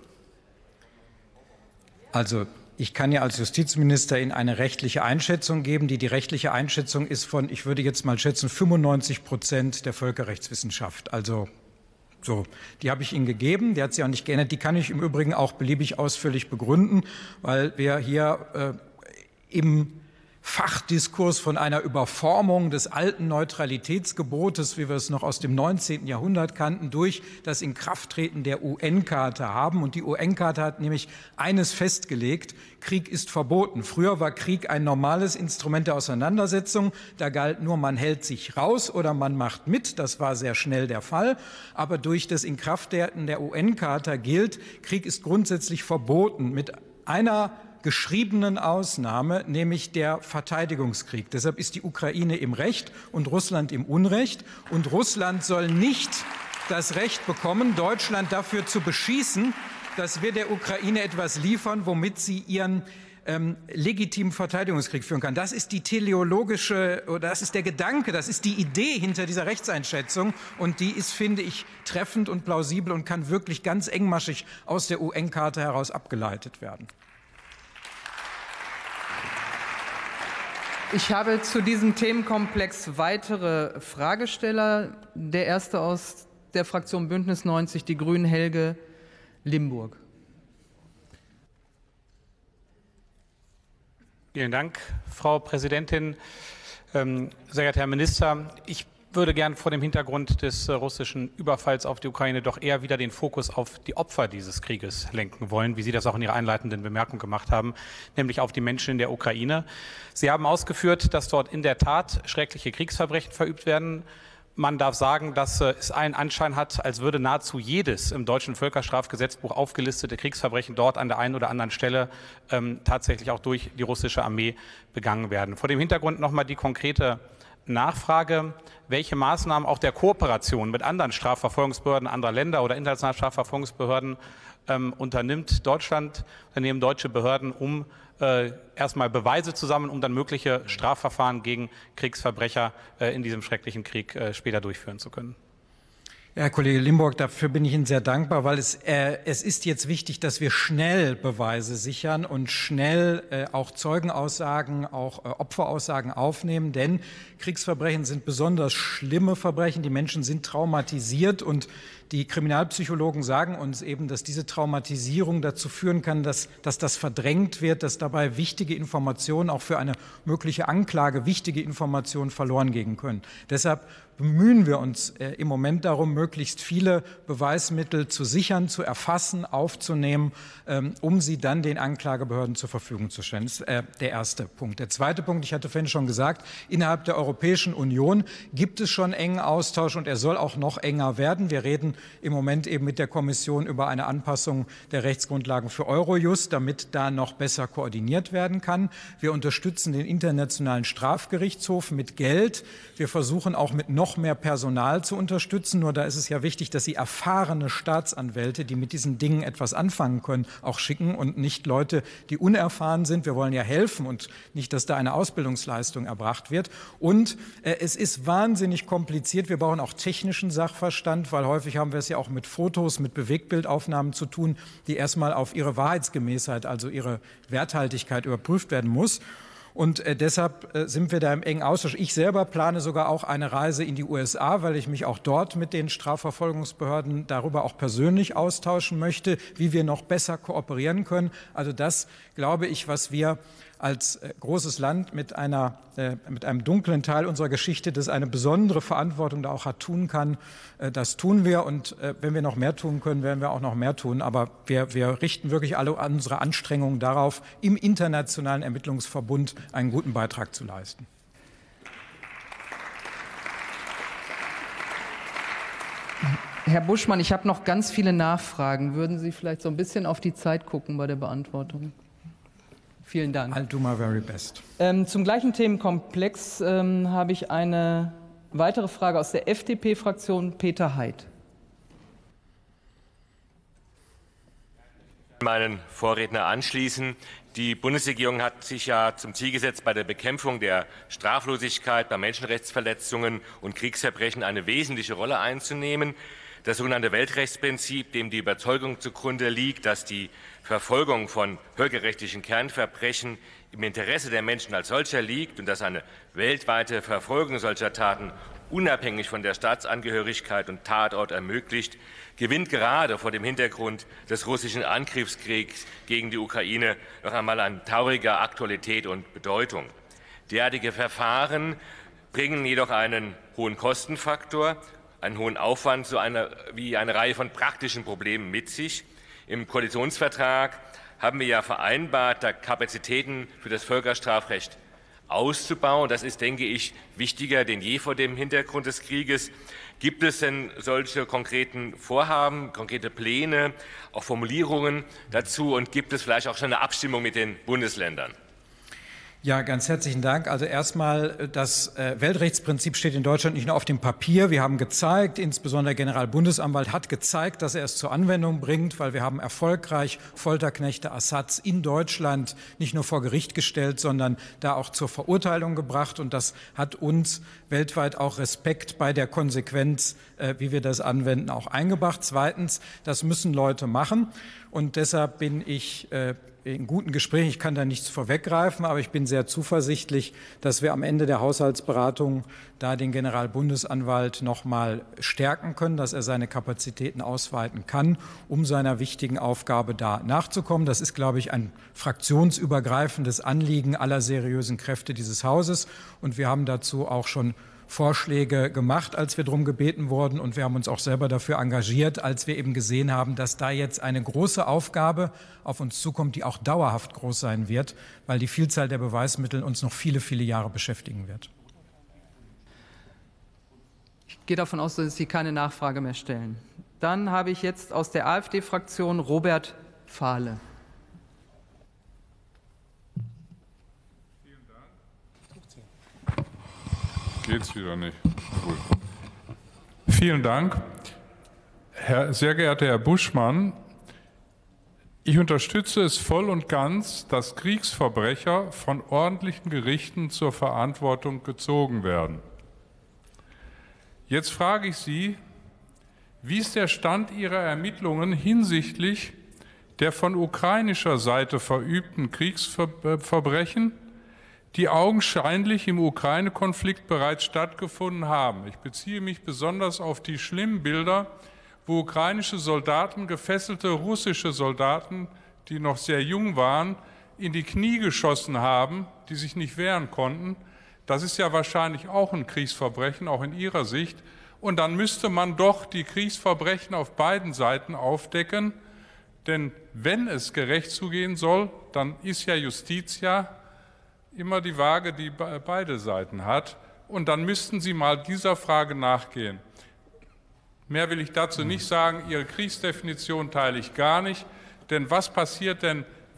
C: Also ich kann ja als Justizminister Ihnen eine rechtliche Einschätzung geben, die die rechtliche Einschätzung ist von, ich würde jetzt mal schätzen, fünfundneunzig Prozent der Völkerrechtswissenschaft. Also so, die habe ich Ihnen gegeben, die hat sie auch nicht geändert. Die kann ich im Übrigen auch beliebig ausführlich begründen, weil wir hier äh, im Fachdiskurs von einer Überformung des alten Neutralitätsgebotes, wie wir es noch aus dem neunzehnten Jahrhundert kannten, durch das Inkrafttreten der U N-Charta haben. Und die U N-Charta hat nämlich eines festgelegt: Krieg ist verboten. Früher war Krieg ein normales Instrument der Auseinandersetzung. Da galt nur, man hält sich raus oder man macht mit. Das war sehr schnell der Fall. Aber durch das Inkrafttreten der U N-Charta gilt, Krieg ist grundsätzlich verboten, mit einer geschriebenen Ausnahme, nämlich der Verteidigungskrieg. Deshalb ist die Ukraine im Recht und Russland im Unrecht. Und Russland soll nicht das Recht bekommen, Deutschland dafür zu beschießen, dass wir der Ukraine etwas liefern, womit sie ihren ähm, legitimen Verteidigungskrieg führen kann. Das ist die teleologische, oder das ist der Gedanke, das ist die Idee hinter dieser Rechtseinschätzung. Und die ist, finde ich, treffend und plausibel und kann wirklich ganz engmaschig aus der U N-Charta heraus abgeleitet werden.
A: Ich habe zu diesem Themenkomplex weitere Fragesteller. Der erste aus der Fraktion Bündnis neunzig, die Grünen, Helge Limburg.
J: Vielen Dank, Frau Präsidentin. Ähm, sehr geehrter Herr Minister, ich würde gern vor dem Hintergrund des äh, russischen Überfalls auf die Ukraine doch eher wieder den Fokus auf die Opfer dieses Krieges lenken wollen, wie Sie das auch in Ihrer einleitenden Bemerkung gemacht haben, nämlich auf die Menschen in der Ukraine. Sie haben ausgeführt, dass dort in der Tat schreckliche Kriegsverbrechen verübt werden. Man darf sagen, dass äh, es einen Anschein hat, als würde nahezu jedes im deutschen Völkerstrafgesetzbuch aufgelistete Kriegsverbrechen dort an der einen oder anderen Stelle ähm, tatsächlich auch durch die russische Armee begangen werden. Vor dem Hintergrund nochmal die konkrete Nachfrage, welche Maßnahmen auch der Kooperation mit anderen Strafverfolgungsbehörden anderer Länder oder internationalen Strafverfolgungsbehörden ähm, unternimmt Deutschland, unternehmen deutsche Behörden, um äh, erstmal Beweise zu sammeln, um dann mögliche Strafverfahren gegen Kriegsverbrecher äh, in diesem schrecklichen Krieg äh, später durchführen zu können.
C: Herr Kollege Limburg, dafür bin ich Ihnen sehr dankbar, weil es, äh, es ist jetzt wichtig, dass wir schnell Beweise sichern und schnell äh, auch Zeugenaussagen, auch äh, Opferaussagen aufnehmen, denn Kriegsverbrechen sind besonders schlimme Verbrechen. Die Menschen sind traumatisiert und die Kriminalpsychologen sagen uns eben, dass diese Traumatisierung dazu führen kann, dass, dass das verdrängt wird, dass dabei wichtige Informationen, auch für eine mögliche Anklage, wichtige Informationen verloren gehen können. Deshalb bemühen wir uns äh, im Moment darum, möglichst viele Beweismittel zu sichern, zu erfassen, aufzunehmen, ähm, um sie dann den Anklagebehörden zur Verfügung zu stellen. Das ist äh, der erste Punkt. Der zweite Punkt, ich hatte vorhin schon gesagt, innerhalb der Europäischen Union gibt es schon engen Austausch und er soll auch noch enger werden. Wir reden im Moment eben mit der Kommission über eine Anpassung der Rechtsgrundlagen für Eurojust, damit da noch besser koordiniert werden kann. Wir unterstützen den Internationalen Strafgerichtshof mit Geld. Wir versuchen auch mit noch noch mehr Personal zu unterstützen. Nur da ist es ja wichtig, dass Sie erfahrene Staatsanwälte, die mit diesen Dingen etwas anfangen können, auch schicken und nicht Leute, die unerfahren sind. Wir wollen ja helfen und nicht, dass da eine Ausbildungsleistung erbracht wird. Und äh, es ist wahnsinnig kompliziert. Wir brauchen auch technischen Sachverstand, weil häufig haben wir es ja auch mit Fotos, mit Bewegtbildaufnahmen zu tun, die erstmal auf ihre Wahrheitsgemäßheit, also ihre Werthaltigkeit überprüft werden muss. Und äh, deshalb äh, sind wir da im engen Austausch. Ich selber plane sogar auch eine Reise in die U S A, weil ich mich auch dort mit den Strafverfolgungsbehörden darüber auch persönlich austauschen möchte, wie wir noch besser kooperieren können. Also das, glaube ich, was wir als äh, großes Land mit, einer, äh, mit einem dunklen Teil unserer Geschichte, das eine besondere Verantwortung da auch hat, tun kann, äh, das tun wir. Und äh, wenn wir noch mehr tun können, werden wir auch noch mehr tun. Aber wir, wir richten wirklich alle unsere Anstrengungen darauf, im internationalen Ermittlungsverbund einen guten Beitrag zu leisten.
A: Herr Buschmann, ich habe noch ganz viele Nachfragen. Würden Sie vielleicht so ein bisschen auf die Zeit gucken bei der Beantwortung? Vielen Dank.
C: I'll do my very best.
A: Ähm, zum gleichen Themenkomplex ähm, habe ich eine weitere Frage aus der F D P-Fraktion, Peter Heidt.
K: Meinen Vorredner anschließen. Die Bundesregierung hat sich ja zum Ziel gesetzt, bei der Bekämpfung der Straflosigkeit, bei Menschenrechtsverletzungen und Kriegsverbrechen eine wesentliche Rolle einzunehmen. Das sogenannte Weltrechtsprinzip, dem die Überzeugung zugrunde liegt, dass die Verfolgung von völkerrechtlichen Kernverbrechen im Interesse der Menschen als solcher liegt und dass eine weltweite Verfolgung solcher Taten unabhängig von der Staatsangehörigkeit und Tatort ermöglicht, gewinnt gerade vor dem Hintergrund des russischen Angriffskriegs gegen die Ukraine noch einmal an trauriger Aktualität und Bedeutung. Derartige Verfahren bringen jedoch einen hohen Kostenfaktor, einen hohen Aufwand so eine, wie eine Reihe von praktischen Problemen mit sich. Im Koalitionsvertrag haben wir ja vereinbart, da Kapazitäten für das Völkerstrafrecht auszubauen. Das ist, denke ich, wichtiger denn je vor dem Hintergrund des Krieges. Gibt es denn solche konkreten Vorhaben, konkrete Pläne, auch Formulierungen dazu? Und gibt es vielleicht auch schon eine Abstimmung mit den Bundesländern?
C: Ja, ganz herzlichen Dank. Also erstmal, das Weltrechtsprinzip steht in Deutschland nicht nur auf dem Papier. Wir haben gezeigt, insbesondere der Generalbundesanwalt hat gezeigt, dass er es zur Anwendung bringt, weil wir haben erfolgreich Folterknechte Assads in Deutschland nicht nur vor Gericht gestellt, sondern da auch zur Verurteilung gebracht. Und das hat uns weltweit auch Respekt bei der Konsequenz, wie wir das anwenden, auch eingebracht. Zweitens, das müssen Leute machen. Und deshalb bin ich in guten Gesprächen, ich kann da nichts vorweggreifen, aber ich bin sehr zuversichtlich, dass wir am Ende der Haushaltsberatung da den Generalbundesanwalt noch mal stärken können, dass er seine Kapazitäten ausweiten kann, um seiner wichtigen Aufgabe da nachzukommen. Das ist, glaube ich, ein fraktionsübergreifendes Anliegen aller seriösen Kräfte dieses Hauses. Und wir haben dazu auch schon Vorschläge gemacht, als wir darum gebeten wurden. Und wir haben uns auch selber dafür engagiert, als wir eben gesehen haben, dass da jetzt eine große Aufgabe auf uns zukommt, die auch dauerhaft groß sein wird, weil die Vielzahl der Beweismittel uns noch viele, viele Jahre beschäftigen wird.
A: Ich gehe davon aus, dass Sie keine Nachfrage mehr stellen. Dann habe ich jetzt aus der AfD-Fraktion Robert Fahle.
L: Geht's wieder nicht. Gut. Vielen Dank. Herr, sehr geehrter Herr Buschmann, ich unterstütze es voll und ganz, dass Kriegsverbrecher von ordentlichen Gerichten zur Verantwortung gezogen werden. Jetzt frage ich Sie, wie ist der Stand Ihrer Ermittlungen hinsichtlich der von ukrainischer Seite verübten Kriegsverbrechen, die augenscheinlich im Ukraine-Konflikt bereits stattgefunden haben? Ich beziehe mich besonders auf die schlimmen Bilder, wo ukrainische Soldaten, gefesselte russische Soldaten, die noch sehr jung waren, in die Knie geschossen haben, die sich nicht wehren konnten. Das ist ja wahrscheinlich auch ein Kriegsverbrechen, auch in Ihrer Sicht. Und dann müsste man doch die Kriegsverbrechen auf beiden Seiten aufdecken. Denn wenn es gerecht zugehen soll, dann ist ja Justitia immer die Waage, die beide Seiten hat. Und dann müssten Sie mal dieser Frage nachgehen. Mehr will ich dazu nicht sagen. Ihre Kriegsdefinition teile ich gar nicht. Denn was passiert denn,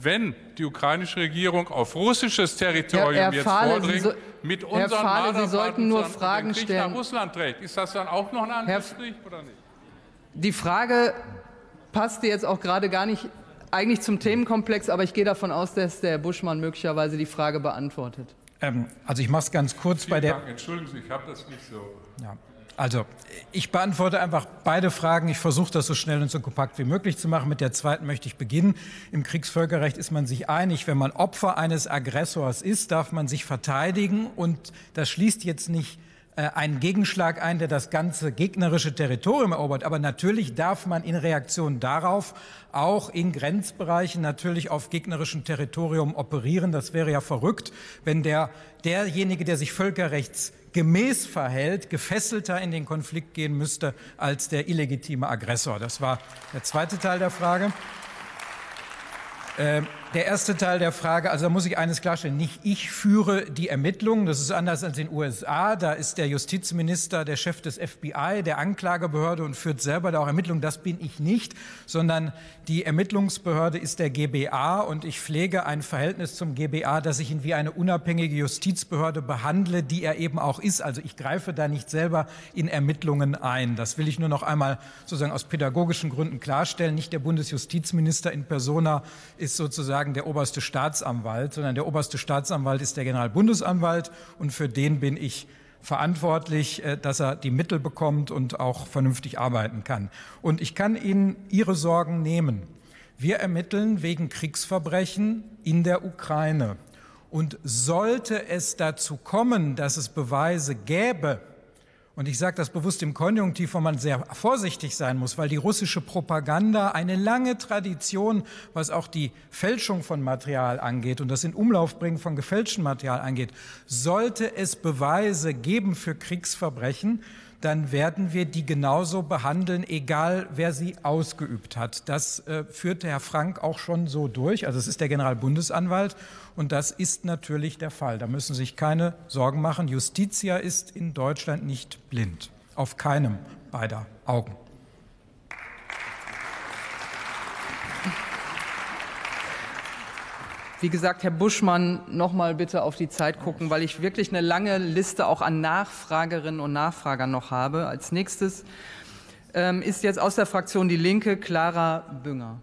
L: wenn die ukrainische Regierung auf russisches Territorium
A: Herr, Herr
L: jetzt
A: Fahle,
L: vordringt,
A: so,
L: mit
A: Herr
L: unseren
A: Fahle, Sie sollten nur Fragen
L: den Krieg
A: stellen.
L: nach Russland trägt, ist das dann auch noch ein Angriffskrieg oder nicht?
A: Die Frage passte jetzt auch gerade gar nicht eigentlich zum Themenkomplex, aber ich gehe davon aus, dass der Herr Buschmann möglicherweise die Frage beantwortet.
C: Ähm, also ich mache es ganz kurz.
L: Vielen
C: bei der.
L: Dank. Entschuldigen Sie, ich habe das nicht so.
C: Ja. Also, ich beantworte einfach beide Fragen. Ich versuche das so schnell und so kompakt wie möglich zu machen. Mit der zweiten möchte ich beginnen. Im Kriegsvölkerrecht ist man sich einig, wenn man Opfer eines Aggressors ist, darf man sich verteidigen. Und das schließt jetzt nicht äh, einen Gegenschlag ein, der das ganze gegnerische Territorium erobert. Aber natürlich darf man in Reaktion darauf auch in Grenzbereichen natürlich auf gegnerischem Territorium operieren. Das wäre ja verrückt, wenn der, derjenige, der sich völkerrechtsgemäß verhält, gefesselter in den Konflikt gehen müsste als der illegitime Aggressor. Das war der zweite Teil der Frage. Äh, der erste Teil der Frage, also da muss ich eines klarstellen, nicht ich führe die Ermittlungen, das ist anders als in den U S A, da ist der Justizminister der Chef des F B I, der Anklagebehörde und führt selber da auch Ermittlungen, das bin ich nicht, sondern die Ermittlungsbehörde ist der G B A und ich pflege ein Verhältnis zum G B A, dass ich ihn wie eine unabhängige Justizbehörde behandle, die er eben auch ist, also ich greife da nicht selber in Ermittlungen ein. Das will ich nur noch einmal sozusagen aus pädagogischen Gründen klarstellen, nicht der Bundesjustizminister in persona ist sozusagen der oberste Staatsanwalt, sondern der oberste Staatsanwalt ist der Generalbundesanwalt und für den bin ich verantwortlich, dass er die Mittel bekommt und auch vernünftig arbeiten kann. Und ich kann Ihnen Ihre Sorgen nehmen. Wir ermitteln wegen Kriegsverbrechen in der Ukraine. Und sollte es dazu kommen, dass es Beweise gäbe, und ich sage das bewusst im Konjunktiv, wo man sehr vorsichtig sein muss, weil die russische Propaganda eine lange Tradition, was auch die Fälschung von Material angeht und das in Umlaufbringen von gefälschtem Material angeht, sollte es Beweise geben für Kriegsverbrechen, dann werden wir die genauso behandeln, egal wer sie ausgeübt hat. Das äh, führte Herr Frank auch schon so durch. Also es ist der Generalbundesanwalt und das ist natürlich der Fall. Da müssen Sie sich keine Sorgen machen. Justitia ist in Deutschland nicht blind. Auf keinem beider Augen.
A: Wie gesagt, Herr Buschmann, noch mal bitte auf die Zeit gucken, weil ich wirklich eine lange Liste auch an Nachfragerinnen und Nachfragern noch habe. Als nächstes ähm, ist jetzt aus der Fraktion Die Linke Clara Bünger.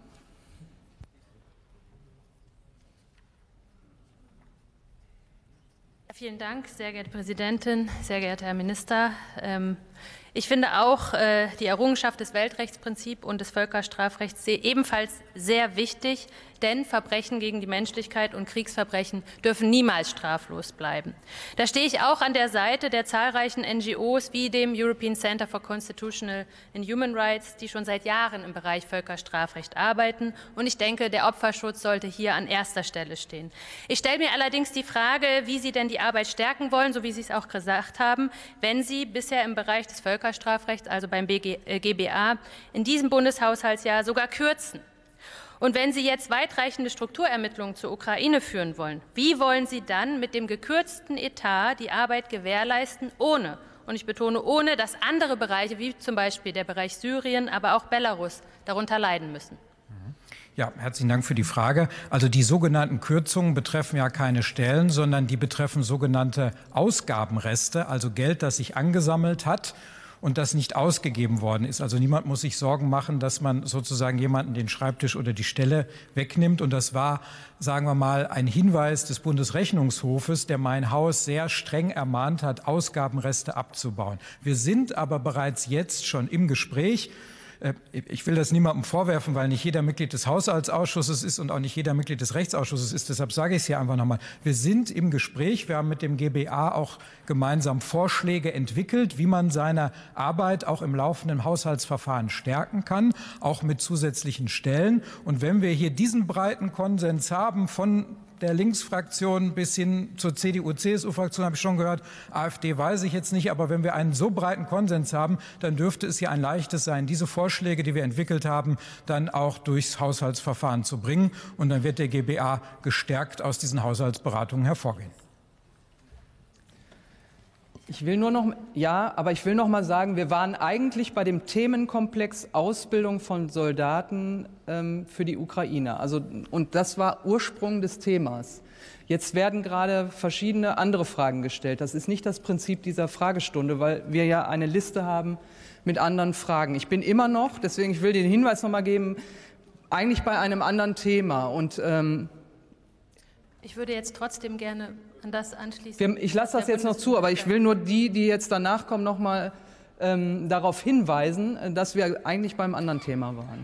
M: Vielen Dank, sehr geehrte Präsidentin, sehr geehrter Herr Minister. Ähm, Ich finde auch äh, die Errungenschaft des Weltrechtsprinzips und des Völkerstrafrechts ebenfalls sehr wichtig, denn Verbrechen gegen die Menschlichkeit und Kriegsverbrechen dürfen niemals straflos bleiben. Da stehe ich auch an der Seite der zahlreichen N G Os wie dem European Center for Constitutional and Human Rights, die schon seit Jahren im Bereich Völkerstrafrecht arbeiten. Und ich denke, der Opferschutz sollte hier an erster Stelle stehen. Ich stelle mir allerdings die Frage, wie Sie denn die Arbeit stärken wollen, so wie Sie es auch gesagt haben, wenn Sie bisher im Bereich des Völkerstrafrechts, also beim G B A, in diesem Bundeshaushaltsjahr sogar kürzen. Und wenn Sie jetzt weitreichende Strukturermittlungen zur Ukraine führen wollen, wie wollen Sie dann mit dem gekürzten Etat die Arbeit gewährleisten, ohne, und ich betone ohne, dass andere Bereiche, wie zum Beispiel der Bereich Syrien, aber auch Belarus, darunter leiden müssen?
C: Ja, herzlichen Dank für die Frage. Also die sogenannten Kürzungen betreffen ja keine Stellen, sondern die betreffen sogenannte Ausgabenreste, also Geld, das sich angesammelt hat und das nicht ausgegeben worden ist. Also niemand muss sich Sorgen machen, dass man sozusagen jemanden den Schreibtisch oder die Stelle wegnimmt. Und das war, sagen wir mal, ein Hinweis des Bundesrechnungshofes, der mein Haus sehr streng ermahnt hat, Ausgabenreste abzubauen. Wir sind aber bereits jetzt schon im Gespräch. Ich will das niemandem vorwerfen, weil nicht jeder Mitglied des Haushaltsausschusses ist und auch nicht jeder Mitglied des Rechtsausschusses ist. Deshalb sage ich es hier einfach nochmal. Wir sind im Gespräch. Wir haben mit dem G B A auch gemeinsam Vorschläge entwickelt, wie man seine Arbeit auch im laufenden Haushaltsverfahren stärken kann, auch mit zusätzlichen Stellen. Und wenn wir hier diesen breiten Konsens haben von der Linksfraktion bis hin zur C D U C S U-Fraktion, habe ich schon gehört, AfD weiß ich jetzt nicht, aber wenn wir einen so breiten Konsens haben, dann dürfte es ja ein leichtes sein, diese Vorschläge, die wir entwickelt haben, dann auch durchs Haushaltsverfahren zu bringen. Und dann wird der G B A gestärkt aus diesen Haushaltsberatungen hervorgehen.
A: Ich will nur noch, ja, aber ich will noch mal sagen, wir waren eigentlich bei dem Themenkomplex Ausbildung von Soldaten ähm, für die Ukraine. Also, und das war Ursprung des Themas. Jetzt werden gerade verschiedene andere Fragen gestellt. Das ist nicht das Prinzip dieser Fragestunde, weil wir ja eine Liste haben mit anderen Fragen. Ich bin immer noch, deswegen ich will den Hinweis noch mal geben, eigentlich bei einem anderen Thema. Und ähm,
M: ich würde jetzt trotzdem gerne an das anschließen.
A: Ich lasse das jetzt noch zu, aber ich will nur die, die jetzt danach kommen, noch mal ähm, darauf hinweisen, dass wir eigentlich beim anderen Thema waren.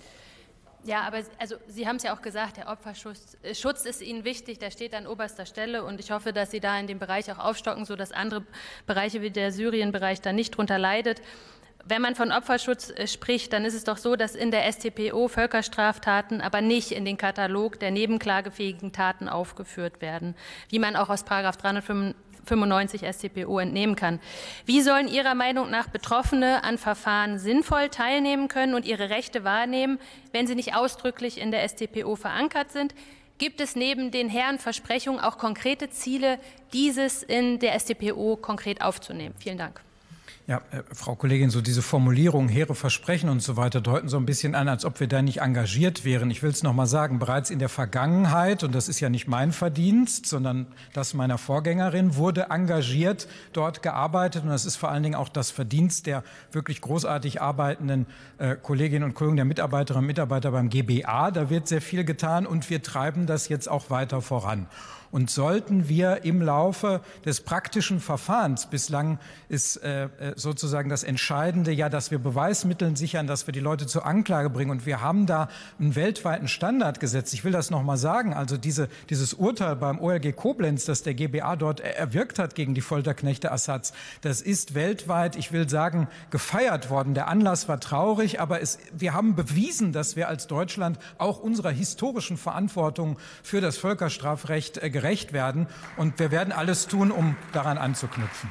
M: Ja, aber also Sie haben es ja auch gesagt, der Opferschutz Schutz ist Ihnen wichtig, der steht an oberster Stelle und ich hoffe, dass Sie da in dem Bereich auch aufstocken, sodass andere Bereiche wie der Syrien-Bereich da nicht drunter leidet. Wenn man von Opferschutz spricht, dann ist es doch so, dass in der S t P O Völkerstraftaten aber nicht in den Katalog der nebenklagefähigen Taten aufgeführt werden, wie man auch aus Paragraph dreihundertfünfundneunzig S t P O entnehmen kann. Wie sollen Ihrer Meinung nach Betroffene an Verfahren sinnvoll teilnehmen können und ihre Rechte wahrnehmen, wenn sie nicht ausdrücklich in der S t P O verankert sind? Gibt es neben den hehren Versprechungen auch konkrete Ziele, dieses in der S t P O konkret aufzunehmen? Vielen Dank.
C: Ja, äh, Frau Kollegin, so diese Formulierung, hehre Versprechen und so weiter, deuten so ein bisschen an, als ob wir da nicht engagiert wären. Ich will es noch mal sagen, bereits in der Vergangenheit, und das ist ja nicht mein Verdienst, sondern das meiner Vorgängerin, wurde engagiert dort gearbeitet. Und das ist vor allen Dingen auch das Verdienst der wirklich großartig arbeitenden äh, Kolleginnen und Kollegen, der Mitarbeiterinnen und Mitarbeiter beim G B A. Da wird sehr viel getan und wir treiben das jetzt auch weiter voran. Und sollten wir im Laufe des praktischen Verfahrens, bislang ist äh, sozusagen das Entscheidende ja, dass wir Beweismittel sichern, dass wir die Leute zur Anklage bringen. Und wir haben da einen weltweiten Standard gesetzt. Ich will das noch mal sagen. Also diese, dieses Urteil beim O L G Koblenz, das der G B A dort erwirkt hat gegen die Folterknechte Assads, das ist weltweit, ich will sagen, gefeiert worden. Der Anlass war traurig, aber es, wir haben bewiesen, dass wir als Deutschland auch unserer historischen Verantwortung für das Völkerstrafrecht äh, gerecht werden. Und wir werden alles tun, um daran anzuknüpfen.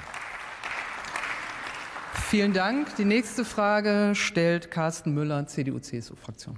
A: Vielen Dank. Die nächste Frage stellt Carsten Müller, C D U C S U-Fraktion.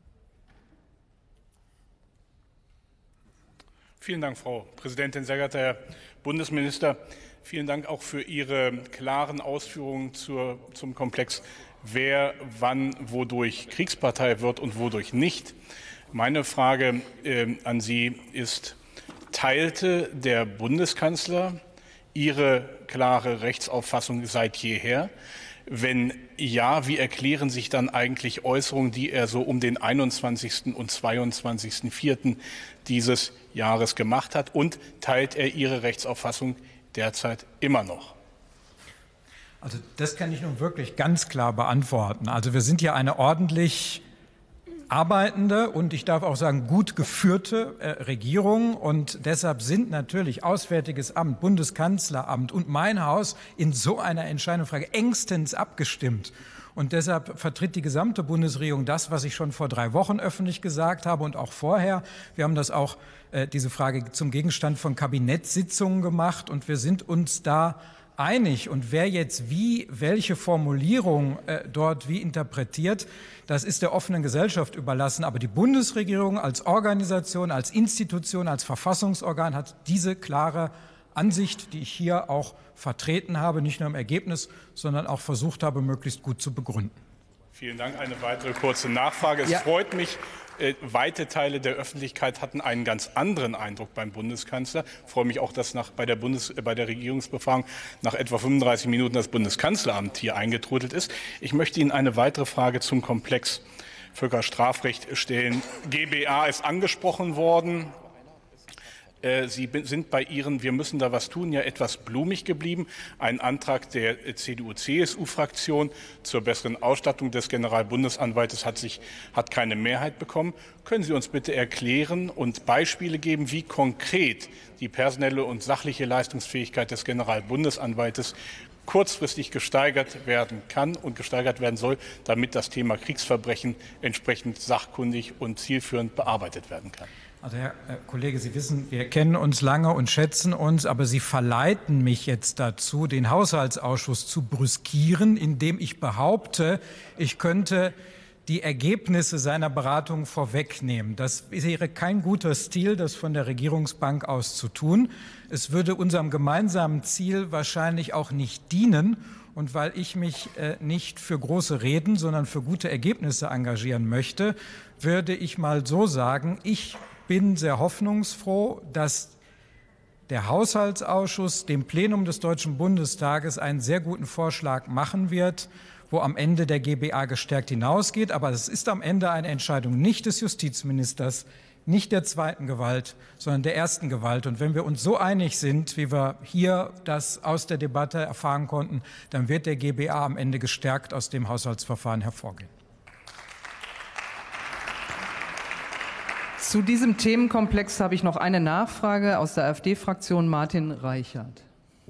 N: Vielen Dank, Frau Präsidentin. Sehr geehrter Herr Bundesminister, vielen Dank auch für Ihre klaren Ausführungen zur, zum Komplex, wer, wann, wodurch Kriegspartei wird und wodurch nicht. Meine Frage äh, an Sie ist, teilte der Bundeskanzler Ihre klare Rechtsauffassung seit jeher? Wenn ja, wie erklären sich dann eigentlich Äußerungen, die er so um den einundzwanzigsten und zweiundzwanzigsten vierten dieses Jahres gemacht hat? Und teilt er Ihre Rechtsauffassung derzeit immer noch?
C: Also das kann ich nun wirklich ganz klar beantworten. Also wir sind ja eine ordentlich arbeitende und ich darf auch sagen gut geführte äh, Regierung und deshalb sind natürlich Auswärtiges Amt, Bundeskanzleramt und mein Haus in so einer entscheidenden Frage engstens abgestimmt. Und deshalb vertritt die gesamte Bundesregierung das, was ich schon vor drei Wochen öffentlich gesagt habe und auch vorher. Wir haben das auch, äh, diese Frage zum Gegenstand von Kabinettssitzungen gemacht und wir sind uns da einig. Und wer jetzt wie, welche Formulierung äh, dort wie interpretiert, das ist der offenen Gesellschaft überlassen. Aber die Bundesregierung als Organisation, als Institution, als Verfassungsorgan hat diese klare Ansicht, die ich hier auch vertreten habe, nicht nur im Ergebnis, sondern auch versucht habe, möglichst gut zu begründen.
N: Vielen Dank. Eine weitere kurze Nachfrage. Es ja. freut mich, äh, weite Teile der Öffentlichkeit hatten einen ganz anderen Eindruck beim Bundeskanzler. Ich freue mich auch, dass nach, bei, der Bundes-, äh, bei der Regierungsbefragung nach etwa fünfunddreißig Minuten das Bundeskanzleramt hier eingetrudelt ist. Ich möchte Ihnen eine weitere Frage zum Komplex Völkerstrafrecht stellen. G B A ist angesprochen worden. Sie sind bei Ihren, wir müssen da was tun, ja etwas blumig geblieben. Ein Antrag der C D U C S U-Fraktion zur besseren Ausstattung des Generalbundesanwaltes hat, sich, hat keine Mehrheit bekommen. Können Sie uns bitte erklären und Beispiele geben, wie konkret die personelle und sachliche Leistungsfähigkeit des Generalbundesanwaltes kurzfristig gesteigert werden kann und gesteigert werden soll, damit das Thema Kriegsverbrechen entsprechend sachkundig und zielführend bearbeitet werden kann?
C: Also Herr Kollege, Sie wissen, wir kennen uns lange und schätzen uns, aber Sie verleiten mich jetzt dazu, den Haushaltsausschuss zu brüskieren, indem ich behaupte, ich könnte die Ergebnisse seiner Beratungen vorwegnehmen. Das wäre kein guter Stil, das von der Regierungsbank aus zu tun. Es würde unserem gemeinsamen Ziel wahrscheinlich auch nicht dienen. Und weil ich mich äh, nicht für große Reden, sondern für gute Ergebnisse engagieren möchte, würde ich mal so sagen, ich bin sehr hoffnungsfroh, dass der Haushaltsausschuss dem Plenum des Deutschen Bundestages einen sehr guten Vorschlag machen wird, wo am Ende der G B A gestärkt hinausgeht. Aber es ist am Ende eine Entscheidung nicht des Justizministers, nicht der zweiten Gewalt, sondern der ersten Gewalt. Und wenn wir uns so einig sind, wie wir hier das aus der Debatte erfahren konnten, dann wird der G B A am Ende gestärkt aus dem Haushaltsverfahren hervorgehen.
A: Zu diesem Themenkomplex habe ich noch eine Nachfrage aus der AfD-Fraktion, Martin Reichert.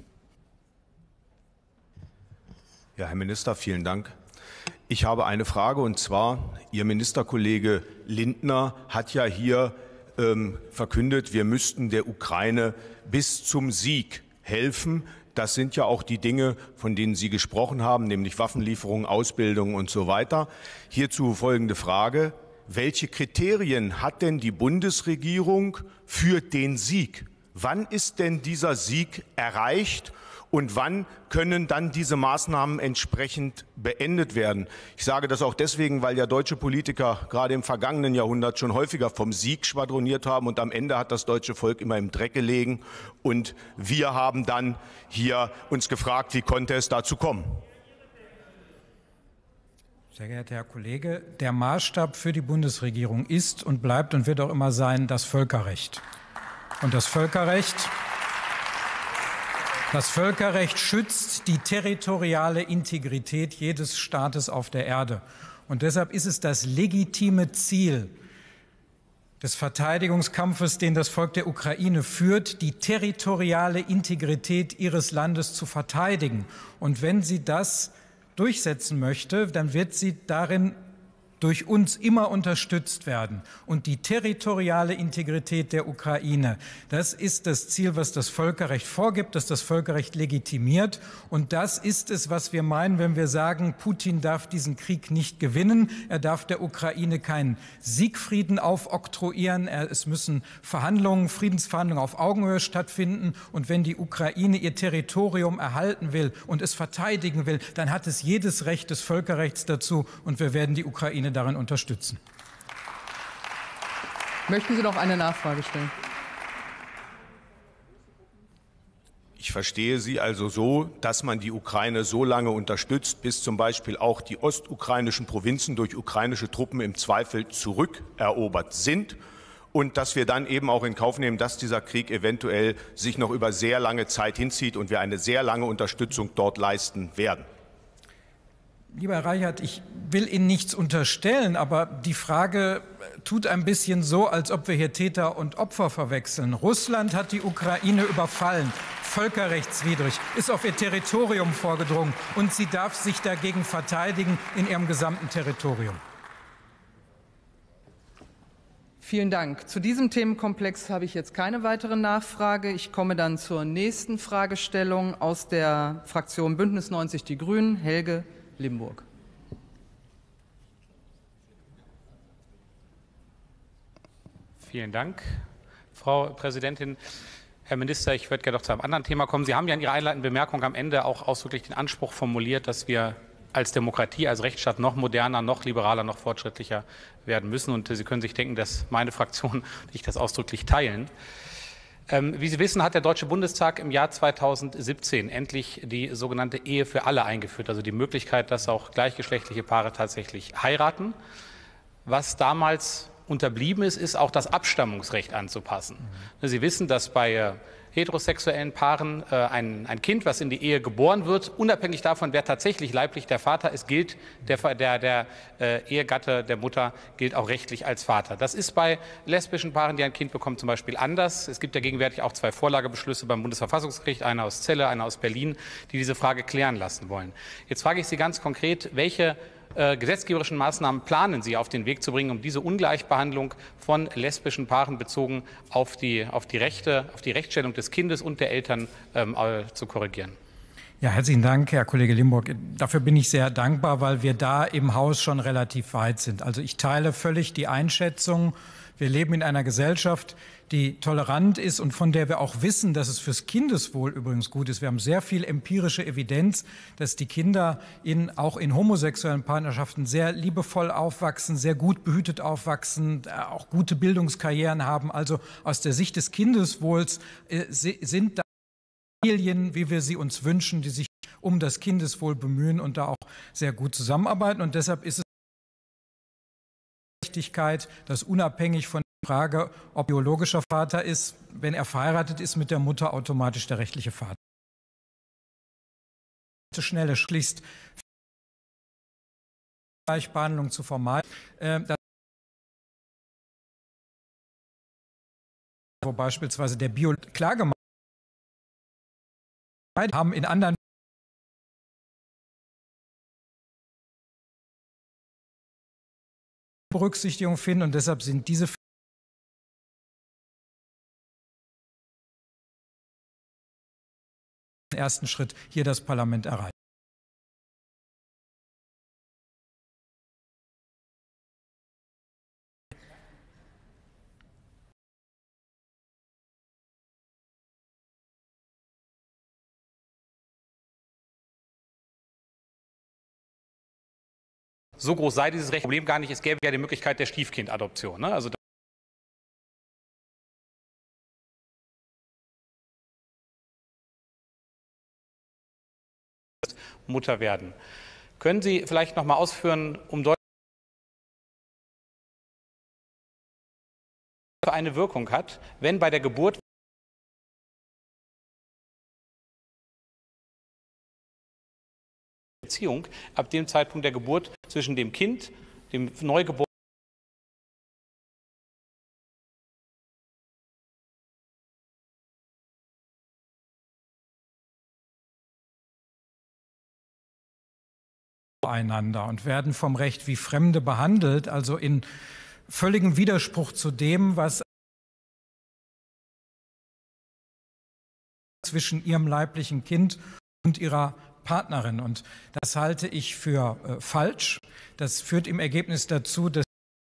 O: Ja, Herr Minister, vielen Dank. Ich habe eine Frage, und zwar, Ihr Ministerkollege Lindner hat ja hier ähm, verkündet, wir müssten der Ukraine bis zum Sieg helfen. Das sind ja auch die Dinge, von denen Sie gesprochen haben, nämlich Waffenlieferungen, Ausbildung und so weiter. Hierzu folgende Frage. Welche Kriterien hat denn die Bundesregierung für den Sieg? Wann ist denn dieser Sieg erreicht? Und wann können dann diese Maßnahmen entsprechend beendet werden? Ich sage das auch deswegen, weil ja deutsche Politiker gerade im vergangenen Jahrhundert schon häufiger vom Sieg schwadroniert haben und am Ende hat das deutsche Volk immer im Dreck gelegen. Und wir haben dann hier uns gefragt, wie konnte es dazu kommen?
C: Sehr geehrter Herr Kollege, der Maßstab für die Bundesregierung ist und bleibt und wird auch immer sein das Völkerrecht. Und das Völkerrecht Das Völkerrecht schützt die territoriale Integrität jedes Staates auf der Erde. Und deshalb ist es das legitime Ziel des Verteidigungskampfes, den das Volk der Ukraine führt, die territoriale Integrität ihres Landes zu verteidigen. Und wenn sie das durchsetzen möchte, dann wird sie darin durch uns immer unterstützt werden. Und die territoriale Integrität der Ukraine, das ist das Ziel, was das Völkerrecht vorgibt, das das Völkerrecht legitimiert. Und das ist es, was wir meinen, wenn wir sagen, Putin darf diesen Krieg nicht gewinnen. Er darf der Ukraine keinen Siegfrieden aufoktroyieren. Es müssen Verhandlungen, Friedensverhandlungen auf Augenhöhe stattfinden. Und wenn die Ukraine ihr Territorium erhalten will und es verteidigen will, dann hat es jedes Recht des Völkerrechts dazu. Und wir werden die Ukraine darin unterstützen.
A: Möchten Sie noch eine Nachfrage stellen?
O: Ich verstehe Sie also so, dass man die Ukraine so lange unterstützt, bis zum Beispiel auch die ostukrainischen Provinzen durch ukrainische Truppen im Zweifel zurückerobert sind und dass wir dann eben auch in Kauf nehmen, dass dieser Krieg eventuell sich noch über sehr lange Zeit hinzieht und wir eine sehr lange Unterstützung dort leisten werden.
C: Lieber Herr Reichert, ich will Ihnen nichts unterstellen, aber die Frage tut ein bisschen so, als ob wir hier Täter und Opfer verwechseln. Russland hat die Ukraine überfallen, völkerrechtswidrig, ist auf ihr Territorium vorgedrungen und sie darf sich dagegen verteidigen in ihrem gesamten Territorium.
A: Vielen Dank. Zu diesem Themenkomplex habe ich jetzt keine weitere Nachfrage. Ich komme dann zur nächsten Fragestellung aus der Fraktion Bündnis neunzig Die Grünen, Helge Limburg.
J: Vielen Dank, Frau Präsidentin. Herr Minister, ich würde gerne noch zu einem anderen Thema kommen. Sie haben ja in Ihrer einleitenden Bemerkung am Ende auch ausdrücklich den Anspruch formuliert, dass wir als Demokratie, als Rechtsstaat noch moderner, noch liberaler, noch fortschrittlicher werden müssen. Und Sie können sich denken, dass meine Fraktion und ich das ausdrücklich teilen. Ähm, wie Sie wissen, hat der Deutsche Bundestag im Jahr zweitausendsiebzehn endlich die sogenannte Ehe für alle eingeführt, also die Möglichkeit, dass auch gleichgeschlechtliche Paare tatsächlich heiraten. Was damals unterblieben ist, ist auch das Abstammungsrecht anzupassen. Mhm. Sie wissen, dass bei äh, heterosexuellen Paaren äh, ein, ein Kind, was in die Ehe geboren wird, unabhängig davon, wer tatsächlich leiblich der Vater ist, gilt der, der, der äh, Ehegatte der Mutter gilt auch rechtlich als Vater. Das ist bei lesbischen Paaren, die ein Kind bekommen, zum Beispiel anders. Es gibt ja gegenwärtig auch zwei Vorlagebeschlüsse beim Bundesverfassungsgericht, einer aus Celle, einer aus Berlin, die diese Frage klären lassen wollen. Jetzt frage ich Sie ganz konkret, welche Äh, gesetzgeberischen Maßnahmen planen Sie auf den Weg zu bringen, um diese Ungleichbehandlung von lesbischen Paaren bezogen auf die, auf die Rechte, auf die Rechtsstellung des Kindes und der Eltern ähm, äh, zu korrigieren?
C: Ja, herzlichen Dank, Herr Kollege Limburg. Dafür bin ich sehr dankbar, weil wir da im Haus schon relativ weit sind. Also ich teile völlig die Einschätzung. Wir leben in einer Gesellschaft, die tolerant ist und von der wir auch wissen, dass es fürs Kindeswohl übrigens gut ist. Wir haben sehr viel empirische Evidenz, dass die Kinder in, auch in homosexuellen Partnerschaften sehr liebevoll aufwachsen, sehr gut behütet aufwachsen, auch gute Bildungskarrieren haben. Also aus der Sicht des Kindeswohls äh, sind da Familien, wie wir sie uns wünschen, die sich um das Kindeswohl bemühen und da auch sehr gut zusammenarbeiten. Und deshalb ist es Gerechtigkeit, dass unabhängig von der Frage, ob biologischer Vater ist, wenn er verheiratet ist mit der Mutter, automatisch der rechtliche Vater. Schnelle schließt Gleichbehandlung zu vermeiden. Äh, wo beispielsweise der Bio Klage haben in anderen Berücksichtigung finden und deshalb sind diese im ersten Schritt hier das Parlament erreicht.
J: So groß sei dieses Recht Problem gar nicht. Es gäbe ja die Möglichkeit der Stiefkindadoption. Ne? Also Mutter werden. Können Sie vielleicht noch mal ausführen, um deutlich eine Wirkung hat, wenn bei der Geburt Beziehung ab dem Zeitpunkt der Geburt zwischen dem Kind, dem Neugeborenen
C: einander und werden vom Recht wie Fremde behandelt, also in völligem Widerspruch zu dem, was zwischen ihrem leiblichen Kind und ihrer Partnerin. Und das halte ich für äh, falsch. Das führt im Ergebnis dazu, dass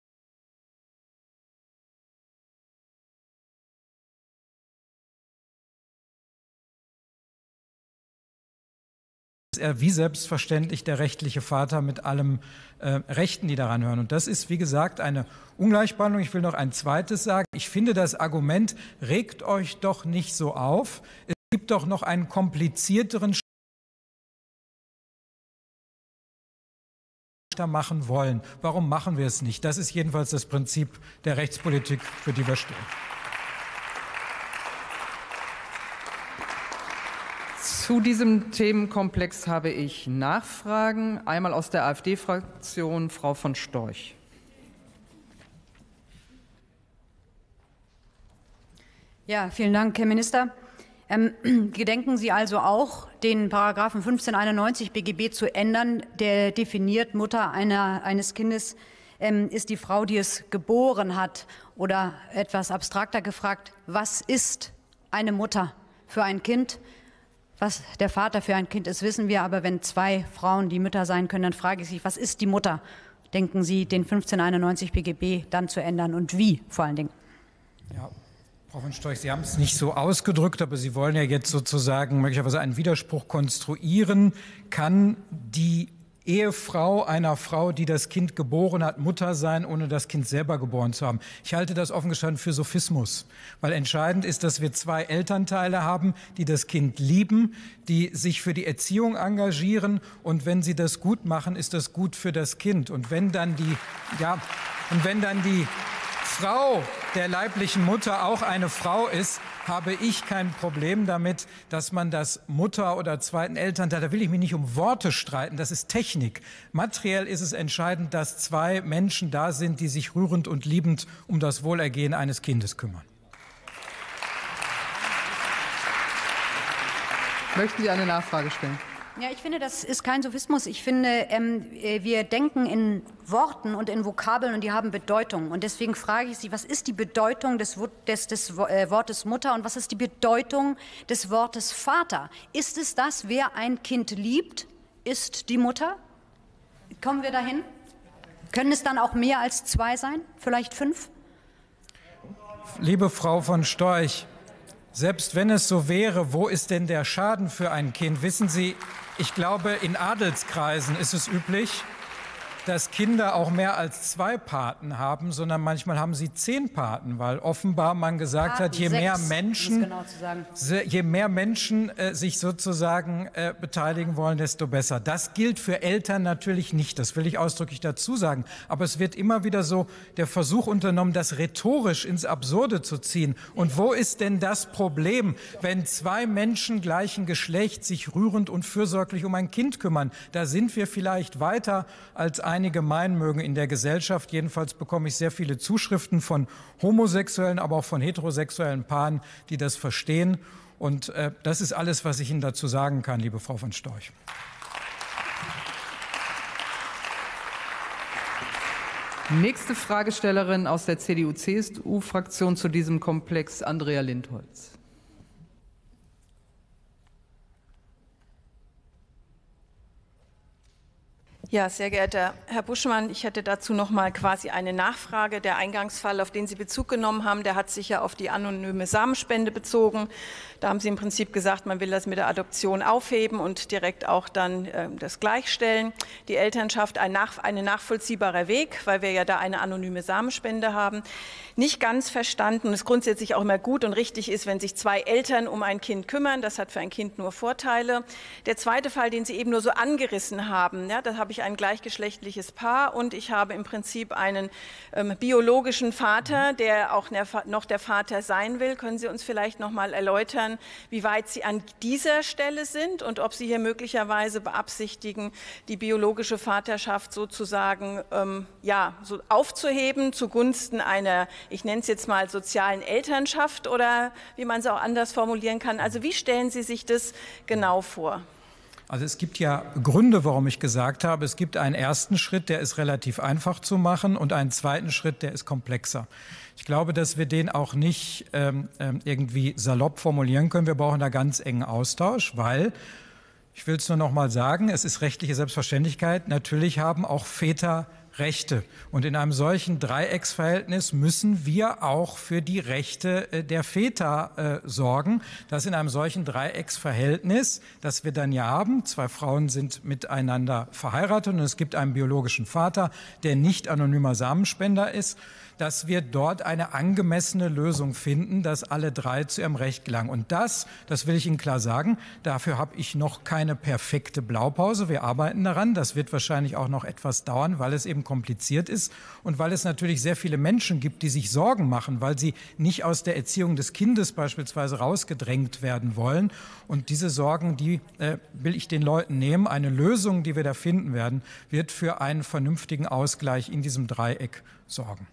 C: er wie selbstverständlich der rechtliche Vater mit allem äh, Rechten, die daran hören. Und das ist, wie gesagt, eine Ungleichbehandlung. Ich will noch ein zweites sagen. Ich finde das Argument, regt euch doch nicht so auf. Es gibt doch noch einen komplizierteren machen wollen. Warum machen wir es nicht? Das ist jedenfalls das Prinzip der Rechtspolitik, für die wir stehen.
A: Zu diesem Themenkomplex habe ich Nachfragen. Einmal aus der AfD-Fraktion, Frau von Storch.
P: Ja, vielen Dank, Herr Minister. Ähm, gedenken Sie also auch, den Paragraphen fünfzehnhunderteinundneunzig B G B zu ändern, der definiert, Mutter einer, eines Kindes ähm, ist die Frau, die es geboren hat? Oder etwas abstrakter gefragt, was ist eine Mutter für ein Kind? Was der Vater für ein Kind ist, wissen wir, aber wenn zwei Frauen die Mütter sein können, dann frage ich Sie, was ist die Mutter? Denken Sie, den fünfzehnhunderteinundneunzig B G B dann zu ändern und wie vor allen Dingen?
C: Ja. Frau von Storch, Sie haben es nicht so ausgedrückt, aber Sie wollen ja jetzt sozusagen möglicherweise einen Widerspruch konstruieren. Kann die Ehefrau einer Frau, die das Kind geboren hat, Mutter sein, ohne das Kind selber geboren zu haben? Ich halte das offen gestanden für Sophismus, weil entscheidend ist, dass wir zwei Elternteile haben, die das Kind lieben, die sich für die Erziehung engagieren, und wenn sie das gut machen, ist das gut für das Kind. Und wenn dann die, ja, und wenn dann die Frau der leiblichen Mutter auch eine Frau ist, habe ich kein Problem damit, dass man das Mutter- oder zweiten Elternteil, da will ich mich nicht um Worte streiten, das ist Technik. Materiell ist es entscheidend, dass zwei Menschen da sind, die sich rührend und liebend um das Wohlergehen eines Kindes kümmern.
A: Möchten Sie eine Nachfrage stellen?
P: Ja, ich finde, das ist kein Sophismus. Ich finde, ähm, wir denken in Worten und in Vokabeln und die haben Bedeutung. Und deswegen frage ich Sie, was ist die Bedeutung des, des, des äh, Wortes Mutter und was ist die Bedeutung des Wortes Vater? Ist es das, wer ein Kind liebt, ist die Mutter? Kommen wir dahin? Können es dann auch mehr als zwei sein? Vielleicht fünf?
C: Liebe Frau von Storch, selbst wenn es so wäre, wo ist denn der Schaden für ein Kind? Wissen Sie, ich glaube, in Adelskreisen ist es üblich, dass Kinder auch mehr als zwei Paten haben, sondern manchmal haben sie zehn Paten, weil offenbar man gesagt
P: Paten,
C: hat, je
P: sechs,
C: mehr
P: um es
C: Menschen,
P: genau zu sagen.
C: je mehr Menschen äh, sich sozusagen äh, beteiligen wollen, desto besser. Das gilt für Eltern natürlich nicht, das will ich ausdrücklich dazu sagen. Aber es wird immer wieder so der Versuch unternommen, das rhetorisch ins Absurde zu ziehen. Und wo ist denn das Problem, wenn zwei Menschen gleichen Geschlechts sich rührend und fürsorglich um ein Kind kümmern? Da sind wir vielleicht weiter als einige meinen mögen in der Gesellschaft. Jedenfalls bekomme ich sehr viele Zuschriften von homosexuellen, aber auch von heterosexuellen Paaren, die das verstehen. Und äh, das ist alles, was ich Ihnen dazu sagen kann, liebe Frau von Storch.
A: Nächste Fragestellerin aus der C D U C S U-Fraktion zu diesem Komplex, Andrea Lindholz.
Q: Ja, sehr geehrter Herr Buschmann, ich hätte dazu noch mal quasi eine Nachfrage. Der Eingangsfall, auf den Sie Bezug genommen haben, der hat sich ja auf die anonyme Samenspende bezogen. Da haben Sie im Prinzip gesagt, man will das mit der Adoption aufheben und direkt auch dann äh, das gleichstellen. Die Elternschaft ein, nach, ein nachvollziehbarer Weg, weil wir ja da eine anonyme Samenspende haben. Nicht ganz verstanden und es grundsätzlich auch immer gut und richtig ist, wenn sich zwei Eltern um ein Kind kümmern. Das hat für ein Kind nur Vorteile. Der zweite Fall, den Sie eben nur so angerissen haben, ja, da habe ich ein gleichgeschlechtliches Paar und ich habe im Prinzip einen ähm, biologischen Vater, der auch noch der Vater sein will. Können Sie uns vielleicht noch mal erläutern, wie weit Sie an dieser Stelle sind und ob Sie hier möglicherweise beabsichtigen, die biologische Vaterschaft sozusagen ähm, ja, so aufzuheben zugunsten einer, ich nenne es jetzt mal sozialen Elternschaft oder wie man es auch anders formulieren kann. Also wie stellen Sie sich das genau vor?
C: Also es gibt ja Gründe, warum ich gesagt habe, es gibt einen ersten Schritt, der ist relativ einfach zu machen und einen zweiten Schritt, der ist komplexer. Ich glaube, dass wir den auch nicht ähm, irgendwie salopp formulieren können. Wir brauchen da ganz engen Austausch, weil, ich will es nur noch mal sagen, es ist rechtliche Selbstverständlichkeit, natürlich haben auch Väter Rechte. Und in einem solchen Dreiecksverhältnis müssen wir auch für die Rechte der Väter äh, sorgen, dass in einem solchen Dreiecksverhältnis, das wir dann ja haben, zwei Frauen sind miteinander verheiratet und es gibt einen biologischen Vater, der nicht anonymer Samenspender ist, dass wir dort eine angemessene Lösung finden, dass alle drei zu ihrem Recht gelangen. Und das, das will ich Ihnen klar sagen, dafür habe ich noch keine perfekte Blaupause. Wir arbeiten daran. Das wird wahrscheinlich auch noch etwas dauern, weil es eben kompliziert ist und weil es natürlich sehr viele Menschen gibt, die sich Sorgen machen, weil sie nicht aus der Erziehung des Kindes beispielsweise rausgedrängt werden wollen. Und diese Sorgen, die äh, will ich den Leuten nehmen. Eine Lösung, die wir da finden werden, wird für einen vernünftigen Ausgleich in diesem Dreieck sorgen.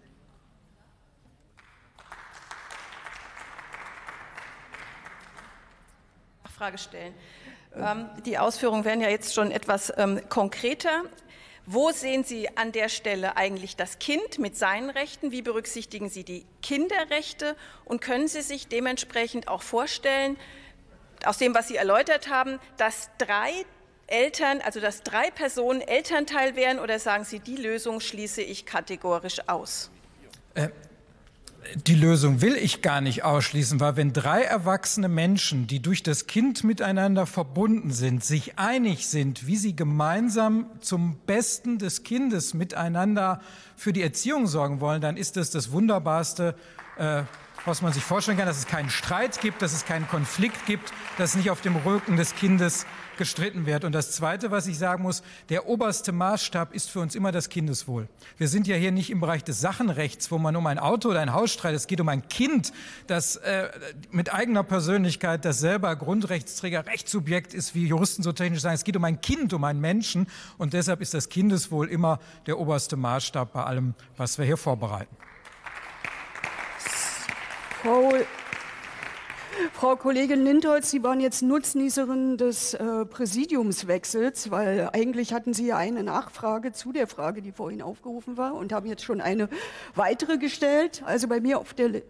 Q: Frage stellen. Ähm, die Ausführungen werden ja jetzt schon etwas ähm, konkreter. Wo sehen Sie an der Stelle eigentlich das Kind mit seinen Rechten? Wie berücksichtigen Sie die Kinderrechte? Und können Sie sich dementsprechend auch vorstellen, aus dem, was Sie erläutert haben, dass drei Eltern, also dass drei Personen Elternteil wären, oder sagen Sie, die Lösung schließe ich kategorisch aus?
C: Äh. Die Lösung will ich gar nicht ausschließen, weil wenn drei erwachsene Menschen, die durch das Kind miteinander verbunden sind, sich einig sind, wie sie gemeinsam zum Besten des Kindes miteinander für die Erziehung sorgen wollen, dann ist das das Wunderbarste, äh, was man sich vorstellen kann, dass es keinen Streit gibt, dass es keinen Konflikt gibt, dass nicht auf dem Rücken des Kindes gestritten wird. Und das Zweite, was ich sagen muss, der oberste Maßstab ist für uns immer das Kindeswohl. Wir sind ja hier nicht im Bereich des Sachenrechts, wo man um ein Auto oder ein Haus streitet. Es geht um ein Kind, das äh, mit eigener Persönlichkeit, das selber Grundrechtsträger, Rechtssubjekt ist, wie Juristen so technisch sagen. Es geht um ein Kind, um einen Menschen. Und deshalb ist das Kindeswohl immer der oberste Maßstab bei allem, was wir hier vorbereiten.
Q: Frau,
R: Frau Kollegin Lindholz, Sie waren jetzt Nutznießerin des äh, Präsidiumswechsels, weil eigentlich hatten Sie ja eine Nachfrage zu der Frage, die vorhin aufgerufen war, und haben jetzt schon eine weitere gestellt. Also bei mir auf der... Li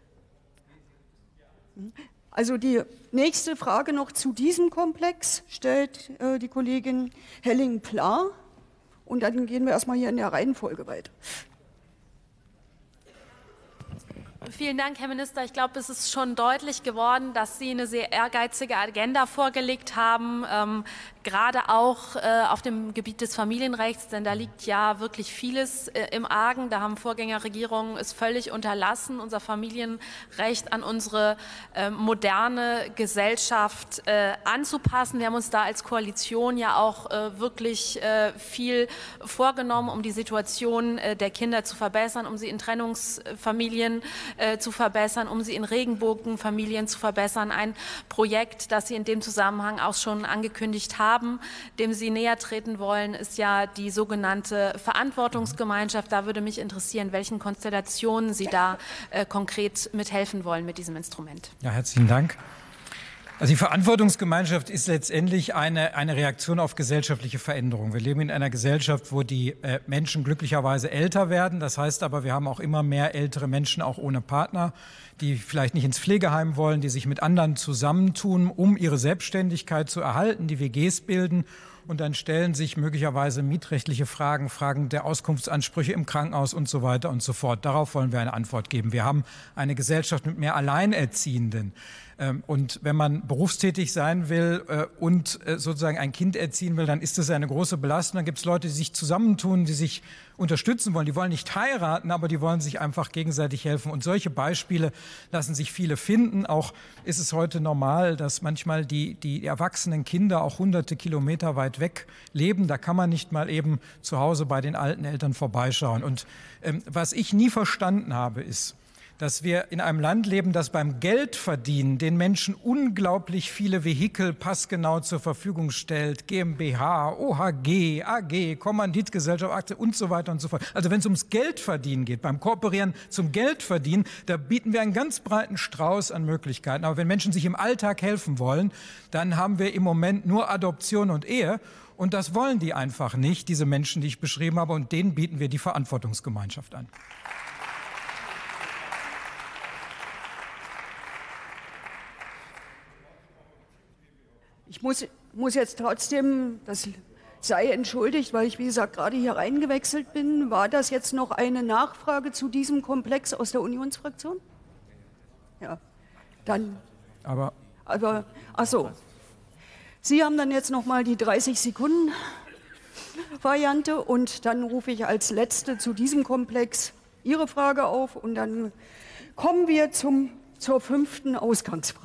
R: Also die nächste Frage noch zu diesem Komplex stellt äh, die Kollegin Helling-Pla. Und dann gehen wir erstmal hier in der Reihenfolge weiter.
M: Vielen Dank, Herr Minister. Ich glaube, es ist schon deutlich geworden, dass Sie eine sehr ehrgeizige Agenda vorgelegt haben, ähm, gerade auch äh, auf dem Gebiet des Familienrechts, denn da liegt ja wirklich vieles äh, im Argen. Da haben Vorgängerregierungen es völlig unterlassen, unser Familienrecht an unsere äh, moderne Gesellschaft äh, anzupassen. Wir haben uns da als Koalition ja auch äh, wirklich äh, viel vorgenommen, um die Situation äh, der Kinder zu verbessern, um sie in Trennungsfamilien äh, zu verbessern, um sie in Regenbogenfamilien zu verbessern. Ein Projekt, das Sie in dem Zusammenhang auch schon angekündigt haben, dem Sie näher treten wollen, ist ja die sogenannte Verantwortungsgemeinschaft. Da würde mich interessieren, welchen Konstellationen Sie da äh, konkret mithelfen wollen mit diesem Instrument.
C: Ja, herzlichen Dank. Also die Verantwortungsgemeinschaft ist letztendlich eine, eine Reaktion auf gesellschaftliche Veränderungen. Wir leben in einer Gesellschaft, wo die äh, Menschen glücklicherweise älter werden. Das heißt aber, wir haben auch immer mehr ältere Menschen, auch ohne Partner, die vielleicht nicht ins Pflegeheim wollen, die sich mit anderen zusammentun, um ihre Selbstständigkeit zu erhalten, die W Gs bilden. Und dann stellen sich möglicherweise mietrechtliche Fragen, Fragen der Auskunftsansprüche im Krankenhaus und so weiter und so fort. Darauf wollen wir eine Antwort geben. Wir haben eine Gesellschaft mit mehr Alleinerziehenden. Und wenn man berufstätig sein will und sozusagen ein Kind erziehen will, dann ist das eine große Belastung. Dann gibt es Leute, die sich zusammentun, die sich unterstützen wollen. Die wollen nicht heiraten, aber die wollen sich einfach gegenseitig helfen. Und solche Beispiele lassen sich viele finden. Auch ist es heute normal, dass manchmal die, die erwachsenen Kinder auch hunderte Kilometer weit weg leben. Da kann man nicht mal eben zu Hause bei den alten Eltern vorbeischauen. Und ähm, was ich nie verstanden habe, ist, dass wir in einem Land leben, das beim Geldverdienen den Menschen unglaublich viele Vehikel passgenau zur Verfügung stellt. GmbH, O H G, A G, Kommanditgesellschaft, Aktie und so weiter und so fort. Also wenn es ums Geldverdienen geht, beim Kooperieren zum Geldverdienen, da bieten wir einen ganz breiten Strauß an Möglichkeiten. Aber wenn Menschen sich im Alltag helfen wollen, dann haben wir im Moment nur Adoption und Ehe. Und das wollen die einfach nicht, diese Menschen, die ich beschrieben habe. Und denen bieten wir die Verantwortungsgemeinschaft an.
R: Ich muss, muss jetzt trotzdem, das sei entschuldigt, weil ich, wie gesagt, gerade hier reingewechselt bin. War das jetzt noch eine Nachfrage zu diesem Komplex aus der Unionsfraktion? Ja, dann.
C: Aber.
R: Aber, ach so. Sie haben dann jetzt noch mal die dreißig Sekunden Variante und dann rufe ich als Letzte zu diesem Komplex Ihre Frage auf und dann kommen wir zum, zur fünften Ausgangsfrage.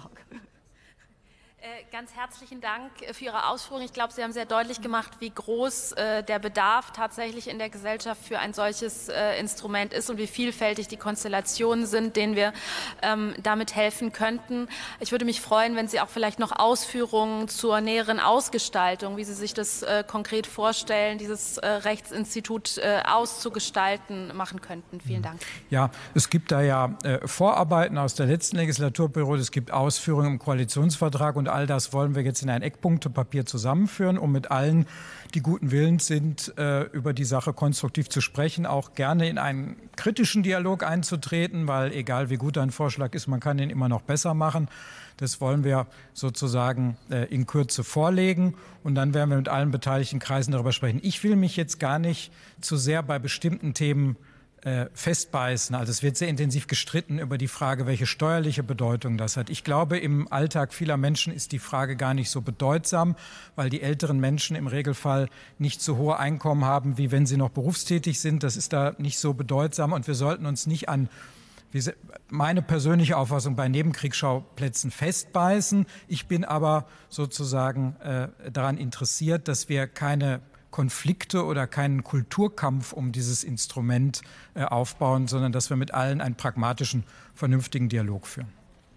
M: Ganz herzlichen Dank für Ihre Ausführungen. Ich glaube, Sie haben sehr deutlich gemacht, wie groß äh, der Bedarf tatsächlich in der Gesellschaft für ein solches äh, Instrument ist und wie vielfältig die Konstellationen sind, denen wir ähm, damit helfen könnten. Ich würde mich freuen, wenn Sie auch vielleicht noch Ausführungen zur näheren Ausgestaltung, wie Sie sich das äh, konkret vorstellen, dieses äh, Rechtsinstitut äh, auszugestalten, machen könnten. Vielen Dank.
C: Ja, es gibt da ja äh, Vorarbeiten aus der letzten Legislaturperiode. Es gibt Ausführungen im Koalitionsvertrag und all das wollen wir jetzt in ein Eckpunktepapier zusammenführen, um mit allen, die guten Willens sind, äh, über die Sache konstruktiv zu sprechen, auch gerne in einen kritischen Dialog einzutreten, weil egal wie gut ein Vorschlag ist, man kann ihn immer noch besser machen. Das wollen wir sozusagen äh, in Kürze vorlegen und dann werden wir mit allen beteiligten Kreisen darüber sprechen. Ich will mich jetzt gar nicht zu sehr bei bestimmten Themen festbeißen. Also es wird sehr intensiv gestritten über die Frage, welche steuerliche Bedeutung das hat. Ich glaube, im Alltag vieler Menschen ist die Frage gar nicht so bedeutsam, weil die älteren Menschen im Regelfall nicht so hohe Einkommen haben, wie wenn sie noch berufstätig sind. Das ist da nicht so bedeutsam und wir sollten uns nicht an, wie meine persönliche Auffassung, bei Nebenkriegsschauplätzen festbeißen. Ich bin aber sozusagen äh, daran interessiert, dass wir keine Konflikte oder keinen Kulturkampf um dieses Instrument äh, aufbauen, sondern dass wir mit allen einen pragmatischen, vernünftigen Dialog führen.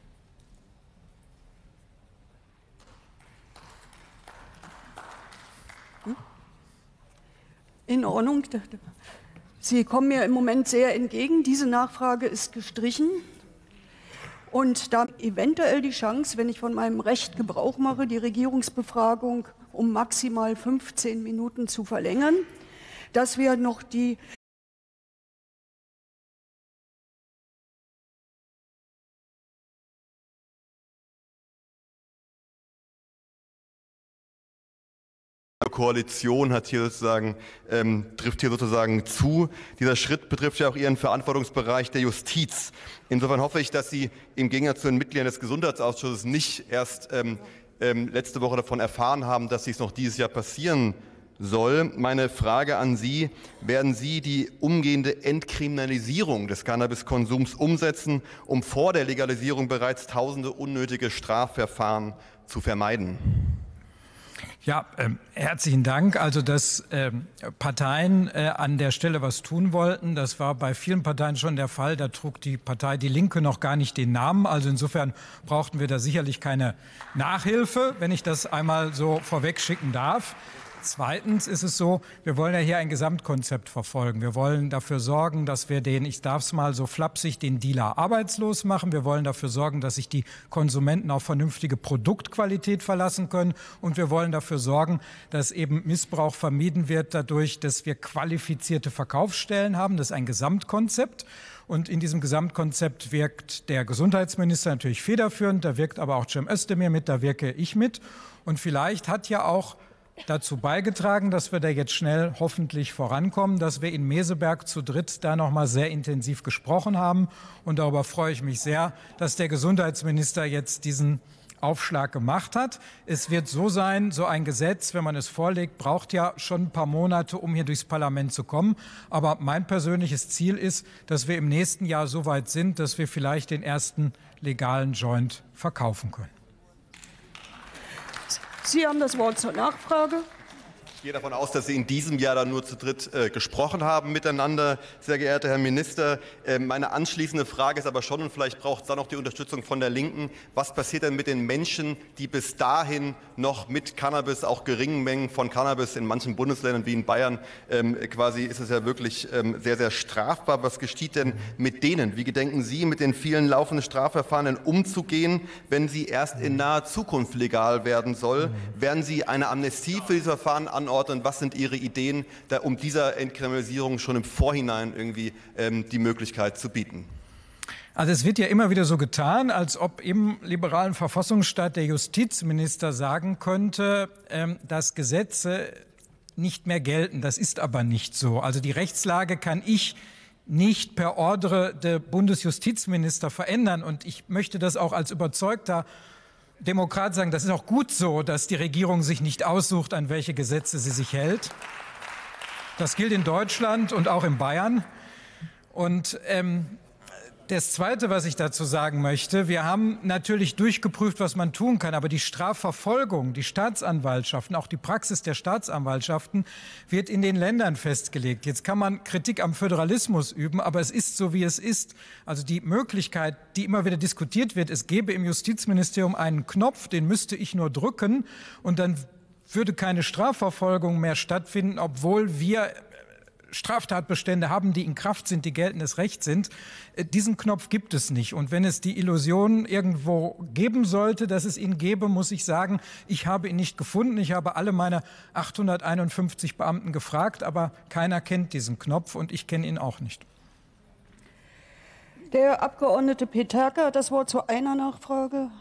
R: In Ordnung. Sie kommen mir im Moment sehr entgegen. Diese Nachfrage ist gestrichen. und da eventuell die Chance, wenn ich von meinem Recht Gebrauch mache, die Regierungsbefragung um maximal fünfzehn Minuten zu verlängern, dass wir noch die
S: Koalition hat hier sozusagen, ähm, trifft hier sozusagen zu. Dieser Schritt betrifft ja auch Ihren Verantwortungsbereich der Justiz. Insofern hoffe ich, dass Sie im Gegensatz zu den Mitgliedern des Gesundheitsausschusses nicht erst ähm, ähm, letzte Woche davon erfahren haben, dass dies noch dieses Jahr passieren soll. Meine Frage an Sie: Werden Sie die umgehende Entkriminalisierung des Cannabiskonsums umsetzen, um vor der Legalisierung bereits tausende unnötige Strafverfahren zu vermeiden?
C: Ja, ähm, herzlichen Dank. Also, dass ähm, Parteien äh, an der Stelle was tun wollten, das war bei vielen Parteien schon der Fall. Da trug die Partei Die Linke noch gar nicht den Namen. Also insofern brauchten wir da sicherlich keine Nachhilfe, wenn ich das einmal so vorweg schicken darf. Zweitens ist es so, wir wollen ja hier ein Gesamtkonzept verfolgen. Wir wollen dafür sorgen, dass wir den, ich darf es mal so flapsig, den Dealer arbeitslos machen. Wir wollen dafür sorgen, dass sich die Konsumenten auf vernünftige Produktqualität verlassen können. Und wir wollen dafür sorgen, dass eben Missbrauch vermieden wird dadurch, dass wir qualifizierte Verkaufsstellen haben. Das ist ein Gesamtkonzept. Und in diesem Gesamtkonzept wirkt der Gesundheitsminister natürlich federführend. Da wirkt aber auch Cem Özdemir mit, da wirke ich mit. Und vielleicht hat ja auch dazu beigetragen, dass wir da jetzt schnell hoffentlich vorankommen, dass wir in Meseberg zu dritt da noch mal sehr intensiv gesprochen haben. Und darüber freue ich mich sehr, dass der Gesundheitsminister jetzt diesen Aufschlag gemacht hat. Es wird so sein, so ein Gesetz, wenn man es vorlegt, braucht ja schon ein paar Monate, um hier durchs Parlament zu kommen. Aber mein persönliches Ziel ist, dass wir im nächsten Jahr so weit sind, dass wir vielleicht den ersten legalen Joint verkaufen können.
R: Sie haben das Wort zur Nachfrage.
S: Ich gehe davon aus, dass Sie in diesem Jahr dann nur zu dritt äh, gesprochen haben miteinander, sehr geehrter Herr Minister. Äh, meine anschließende Frage ist aber schon, und vielleicht braucht es da noch die Unterstützung von der Linken: Was passiert denn mit den Menschen, die bis dahin noch mit Cannabis, auch geringen Mengen von Cannabis in manchen Bundesländern wie in Bayern, ähm, quasi ist es ja wirklich ähm, sehr, sehr strafbar. Was geschieht denn mit denen? Wie gedenken Sie, mit den vielen laufenden Strafverfahren denn umzugehen, wenn sie erst in naher Zukunft legal werden soll? Werden Sie eine Amnestie für diese Verfahren anordnen? Was sind Ihre Ideen, da, um dieser Entkriminalisierung schon im Vorhinein irgendwie ähm, die Möglichkeit zu bieten?
C: Also es wird ja immer wieder so getan, als ob im liberalen Verfassungsstaat der Justizminister sagen könnte, ähm, dass Gesetze nicht mehr gelten. Das ist aber nicht so. Also die Rechtslage kann ich nicht per Ordre der Bundesjustizminister verändern. Und ich möchte das auch als überzeugter Demokrat sagen, das ist auch gut so, dass die Regierung sich nicht aussucht, an welche Gesetze sie sich hält. Das gilt in Deutschland und auch in Bayern. Und ähm, das Zweite, was ich dazu sagen möchte: Wir haben natürlich durchgeprüft, was man tun kann, aber die Strafverfolgung, die Staatsanwaltschaften, auch die Praxis der Staatsanwaltschaften wird in den Ländern festgelegt. Jetzt kann man Kritik am Föderalismus üben, aber es ist so, wie es ist. Also die Möglichkeit, die immer wieder diskutiert wird, es gäbe im Justizministerium einen Knopf, den müsste ich nur drücken, und dann würde keine Strafverfolgung mehr stattfinden, obwohl wir Straftatbestände haben, die in Kraft sind, die geltendes Recht sind. Diesen Knopf gibt es nicht. Und wenn es die Illusion irgendwo geben sollte, dass es ihn gäbe, muss ich sagen, ich habe ihn nicht gefunden. Ich habe alle meine achthunderteinundfünfzig Beamten gefragt, aber keiner kennt diesen Knopf und ich kenne ihn auch nicht.
R: Der Abgeordnete Peterka hat das Wort zu einer Nachfrage.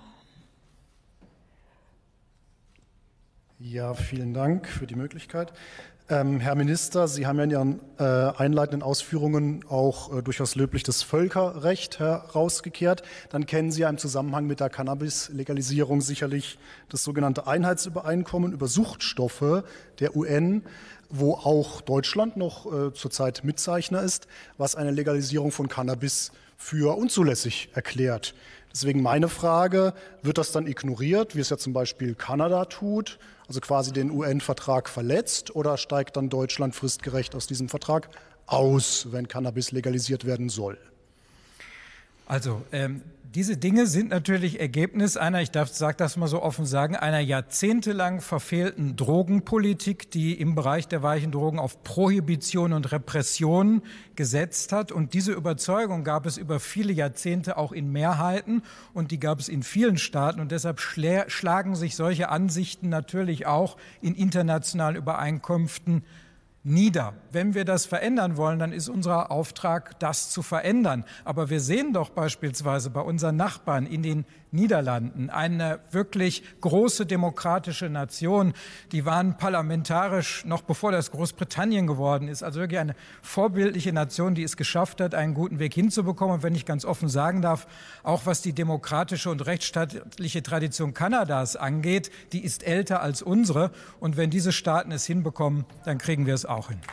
T: Ja, vielen Dank für die Möglichkeit. Ähm, Herr Minister, Sie haben ja in Ihren äh, einleitenden Ausführungen auch äh, durchaus löblich das Völkerrecht herausgekehrt. Dann kennen Sie ja im Zusammenhang mit der Cannabis-Legalisierung sicherlich das sogenannte Einheitsübereinkommen über Suchtstoffe der U N, wo auch Deutschland noch äh, zurzeit Mitzeichner ist, was eine Legalisierung von Cannabis für unzulässig erklärt. Deswegen meine Frage: Wird das dann ignoriert, wie es ja zum Beispiel Kanada tut, also quasi den U N-Vertrag verletzt, oder steigt dann Deutschland fristgerecht aus diesem Vertrag aus, wenn Cannabis legalisiert werden soll?
C: Also ähm, diese Dinge sind natürlich Ergebnis einer, ich darf, sag das mal so offen sagen, einer jahrzehntelang verfehlten Drogenpolitik, die im Bereich der weichen Drogen auf Prohibition und Repression gesetzt hat. Und diese Überzeugung gab es über viele Jahrzehnte auch in Mehrheiten und die gab es in vielen Staaten. Und deshalb schlä- schlagen sich solche Ansichten natürlich auch in internationalen Übereinkünften nieder. Wenn wir das verändern wollen, dann ist unser Auftrag, das zu verändern. Aber wir sehen doch beispielsweise bei unseren Nachbarn in den Niederlanden, eine wirklich große demokratische Nation, die waren parlamentarisch, noch bevor das Großbritannien geworden ist, also wirklich eine vorbildliche Nation, die es geschafft hat, einen guten Weg hinzubekommen. Und wenn ich ganz offen sagen darf, auch was die demokratische und rechtsstaatliche Tradition Kanadas angeht, die ist älter als unsere. Und wenn diese Staaten es hinbekommen, dann kriegen wir es auch hin.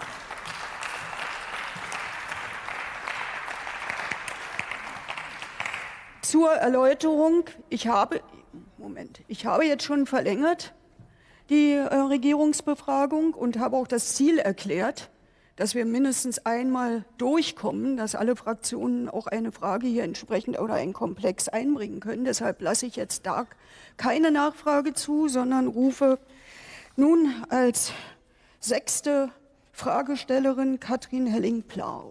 R: Zur Erläuterung, ich habe, Moment, ich habe jetzt schon verlängert die äh, Regierungsbefragung und habe auch das Ziel erklärt, dass wir mindestens einmal durchkommen, dass alle Fraktionen auch eine Frage hier entsprechend oder einen Komplex einbringen können. Deshalb lasse ich jetzt da keine Nachfrage zu, sondern rufe nun als sechste Fragestellerin Katrin Helling-Pla auf.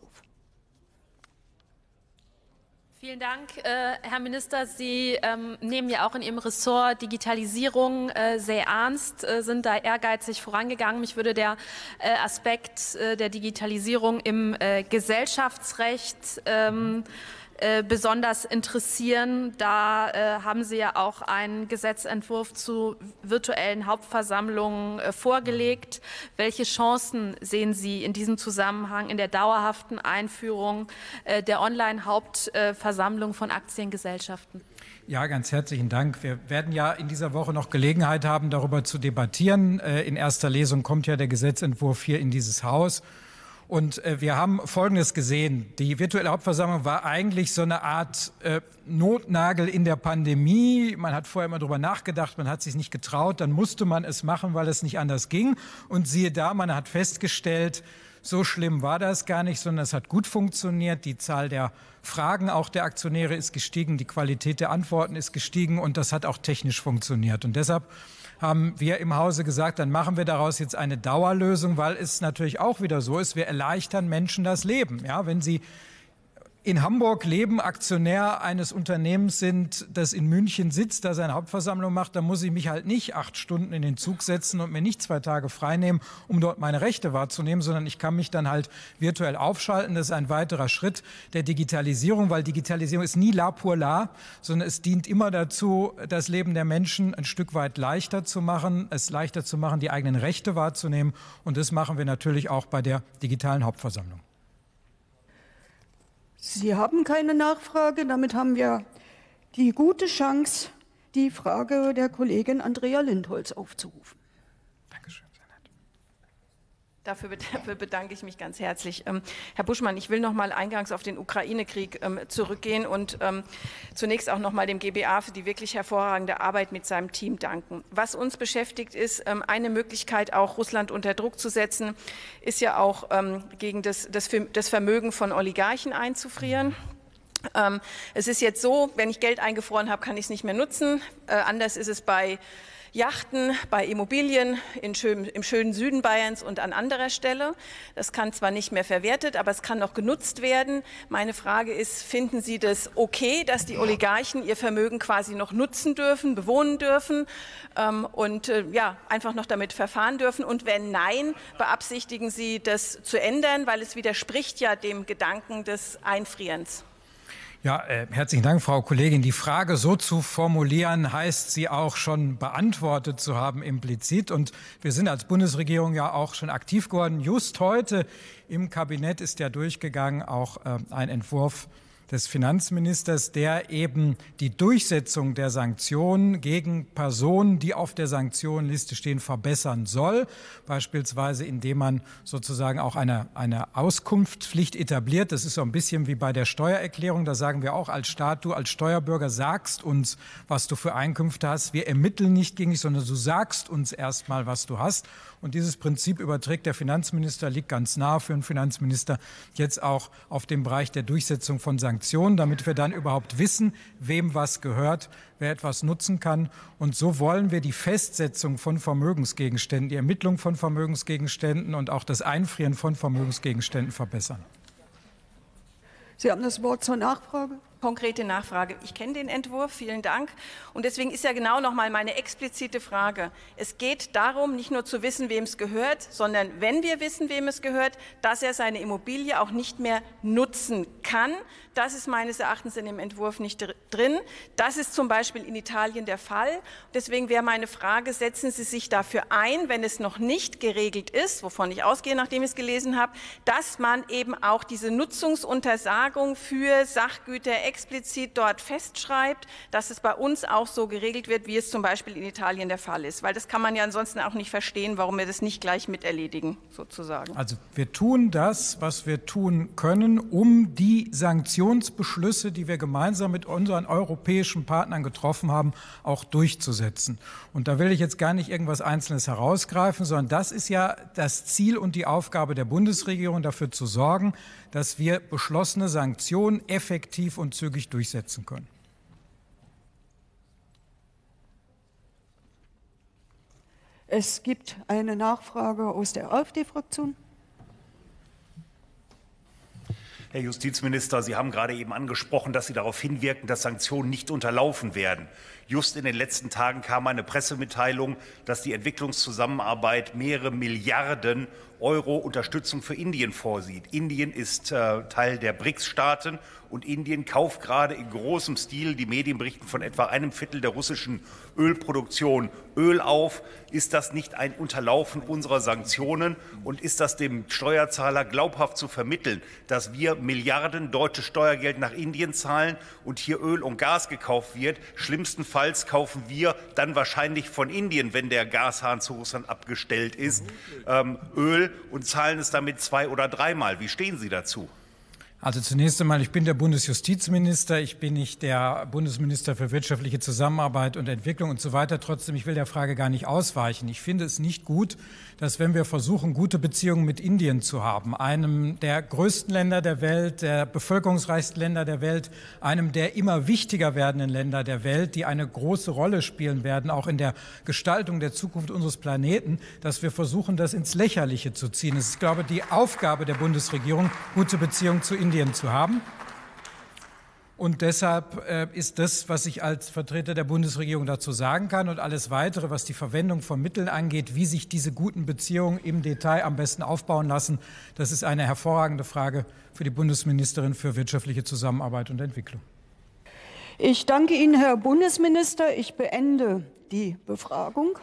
M: Vielen Dank, äh, Herr Minister. Sie ähm, nehmen ja auch in Ihrem Ressort Digitalisierung äh, sehr ernst, äh, sind da ehrgeizig vorangegangen. Mich würde der äh, Aspekt äh, der Digitalisierung im äh, Gesellschaftsrecht ähm, äh, besonders interessieren. Da äh, haben Sie ja auch einen Gesetzentwurf zu virtuellen Hauptversammlungen äh, vorgelegt. Welche Chancen sehen Sie in diesem Zusammenhang in der dauerhaften Einführung äh, der Online-Hauptversammlung von Aktiengesellschaften?
C: Ja, ganz herzlichen Dank. Wir werden ja in dieser Woche noch Gelegenheit haben, darüber zu debattieren. Äh, in erster Lesung kommt ja der Gesetzentwurf hier in dieses Haus. Und äh, wir haben Folgendes gesehen. Die virtuelle Hauptversammlung war eigentlich so eine Art äh, Notnagel in der Pandemie. Man hat vorher immer darüber nachgedacht, man hat sich nicht getraut, dann musste man es machen, weil es nicht anders ging. Und siehe da, man hat festgestellt, so schlimm war das gar nicht, sondern es hat gut funktioniert. Die Zahl der Fragen auch der Aktionäre ist gestiegen, die Qualität der Antworten ist gestiegen und das hat auch technisch funktioniert. Und deshalb haben wir im Hause gesagt, dann machen wir daraus jetzt eine Dauerlösung, weil es natürlich auch wieder so ist, wir erleichtern Menschen das Leben. Ja, wenn sie in Hamburg leben, Aktionär eines Unternehmens sind, das in München sitzt, da seine Hauptversammlung macht, dann muss ich mich halt nicht acht Stunden in den Zug setzen und mir nicht zwei Tage frei nehmen, um dort meine Rechte wahrzunehmen, sondern ich kann mich dann halt virtuell aufschalten. Das ist ein weiterer Schritt der Digitalisierung, weil Digitalisierung ist nie la pour la, sondern es dient immer dazu, das Leben der Menschen ein Stück weit leichter zu machen, es leichter zu machen, die eigenen Rechte wahrzunehmen. Und das machen wir natürlich auch bei der digitalen Hauptversammlung.
R: Sie haben keine Nachfrage. Damit haben wir die gute Chance, die Frage der Kollegin Andrea Lindholz aufzurufen.
C: Dankeschön, sehr nett.
Q: Dafür, dafür bedanke ich mich ganz herzlich. Ähm, Herr Buschmann, ich will noch mal eingangs auf den Ukraine-Krieg ähm, zurückgehen und ähm, zunächst auch noch mal dem G B A für die wirklich hervorragende Arbeit mit seinem Team danken. Was uns beschäftigt, ist ähm, eine Möglichkeit, auch Russland unter Druck zu setzen, ist ja auch ähm, gegen das, das, das Vermögen von Oligarchen einzufrieren. Ähm, es ist jetzt so, wenn ich Geld eingefroren habe, kann ich es nicht mehr nutzen. Äh, anders ist es bei Yachten, bei Immobilien in schön, im schönen Süden Bayerns und an anderer Stelle. Das kann zwar nicht mehr verwertet, aber es kann noch genutzt werden. Meine Frage ist, finden Sie das okay, dass die Oligarchen ihr Vermögen quasi noch nutzen dürfen, bewohnen dürfen ähm, und äh, ja, einfach noch damit verfahren dürfen? Und wenn nein, beabsichtigen Sie das zu ändern, weil es widerspricht ja dem Gedanken des Einfrierens?
C: Ja, äh, herzlichen Dank, Frau Kollegin. Die Frage so zu formulieren, heißt sie auch schon beantwortet zu haben implizit. Und wir sind als Bundesregierung ja auch schon aktiv geworden. Just heute im Kabinett ist ja durchgegangen auch äh, ein Entwurf des Finanzministers, der eben die Durchsetzung der Sanktionen gegen Personen, die auf der Sanktionenliste stehen, verbessern soll. Beispielsweise, indem man sozusagen auch eine, eine Auskunftspflicht etabliert. Das ist so ein bisschen wie bei der Steuererklärung. Da sagen wir auch als Staat, du als Steuerbürger sagst uns, was du für Einkünfte hast. Wir ermitteln nicht gegen dich, sondern du sagst uns erstmal, was du hast. Und dieses Prinzip überträgt der Finanzminister, liegt ganz nah für den Finanzminister, jetzt auch auf den Bereich der Durchsetzung von Sanktionen. Sanktionen, damit wir dann überhaupt wissen, wem was gehört, wer etwas nutzen kann. Und so wollen wir die Festsetzung von Vermögensgegenständen, die Ermittlung von Vermögensgegenständen und auch das Einfrieren von Vermögensgegenständen verbessern.
R: Sie haben das Wort zur Nachfrage.
Q: Konkrete Nachfrage. Ich kenne den Entwurf, vielen Dank. Und deswegen ist ja genau noch mal meine explizite Frage. Es geht darum, nicht nur zu wissen, wem es gehört, sondern wenn wir wissen, wem es gehört, dass er seine Immobilie auch nicht mehr nutzen kann. Das ist meines Erachtens in dem Entwurf nicht drin. Das ist zum Beispiel in Italien der Fall. Deswegen wäre meine Frage, setzen Sie sich dafür ein, wenn es noch nicht geregelt ist, wovon ich ausgehe, nachdem ich es gelesen habe, dass man eben auch diese Nutzungsuntersagung für Sachgüter explizit dort festschreibt, dass es bei uns auch so geregelt wird, wie es zum Beispiel in Italien der Fall ist. Weil das kann man ja ansonsten auch nicht verstehen, warum wir das nicht gleich miterledigen, sozusagen.
C: Also wir tun das, was wir tun können, um die Sanktionsbeschlüsse, die wir gemeinsam mit unseren europäischen Partnern getroffen haben, auch durchzusetzen. Und da will ich jetzt gar nicht irgendwas Einzelnes herausgreifen, sondern das ist ja das Ziel und die Aufgabe der Bundesregierung, dafür zu sorgen, dass wir beschlossene Sanktionen effektiv und zügig durchsetzen können.
R: Es gibt eine Nachfrage aus der AfD-Fraktion.
U: Herr Justizminister, Sie haben gerade eben angesprochen, dass Sie darauf hinwirken, dass Sanktionen nicht unterlaufen werden. Just in den letzten Tagen kam eine Pressemitteilung, dass die Entwicklungszusammenarbeit mehrere Milliarden Euro Unterstützung für Indien vorsieht. Indien ist äh, Teil der BRICS-Staaten und Indien kauft gerade in großem Stil, die Medien berichten von etwa einem Viertel der russischen Ölproduktion Öl auf. Ist das nicht ein Unterlaufen unserer Sanktionen und ist das dem Steuerzahler glaubhaft zu vermitteln, dass wir Milliarden deutsche Steuergeld nach Indien zahlen und hier Öl und Gas gekauft wird? Schlimmstenfalls kaufen wir dann wahrscheinlich von Indien, wenn der Gashahn zu Russland abgestellt ist, ähm, Öl und zahlen es damit zwei- oder dreimal. Wie stehen Sie dazu?
C: Also zunächst einmal, ich bin der Bundesjustizminister, ich bin nicht der Bundesminister für wirtschaftliche Zusammenarbeit und Entwicklung und so weiter. Trotzdem, ich will der Frage gar nicht ausweichen. Ich finde es nicht gut, dass wenn wir versuchen, gute Beziehungen mit Indien zu haben, einem der größten Länder der Welt, der bevölkerungsreichsten Länder der Welt, einem der immer wichtiger werdenden Länder der Welt, die eine große Rolle spielen werden, auch in der Gestaltung der Zukunft unseres Planeten, dass wir versuchen, das ins Lächerliche zu ziehen. Es ist, glaube ich, die Aufgabe der Bundesregierung, gute Beziehungen zu Indien Indien zu haben. Und deshalb äh, ist das, was ich als Vertreter der Bundesregierung dazu sagen kann und alles Weitere, was die Verwendung von Mitteln angeht, wie sich diese guten Beziehungen im Detail am besten aufbauen lassen, das ist eine hervorragende Frage für die Bundesministerin für wirtschaftliche Zusammenarbeit und Entwicklung.
R: Ich danke Ihnen, Herr Bundesminister. Ich beende die Befragung.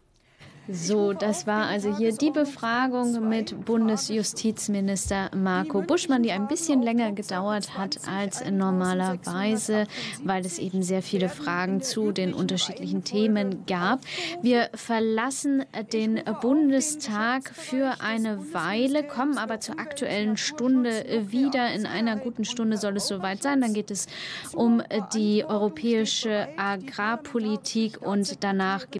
B: So, das war also hier die Befragung mit Bundesjustizminister Marco Buschmann, die ein bisschen länger gedauert hat als normalerweise, weil es eben sehr viele Fragen zu den unterschiedlichen Themen gab. Wir verlassen den Bundestag für eine Weile, kommen aber zur Aktuellen Stunde wieder. In einer guten Stunde soll es soweit sein. Dann geht es um die europäische Agrarpolitik und danach gibt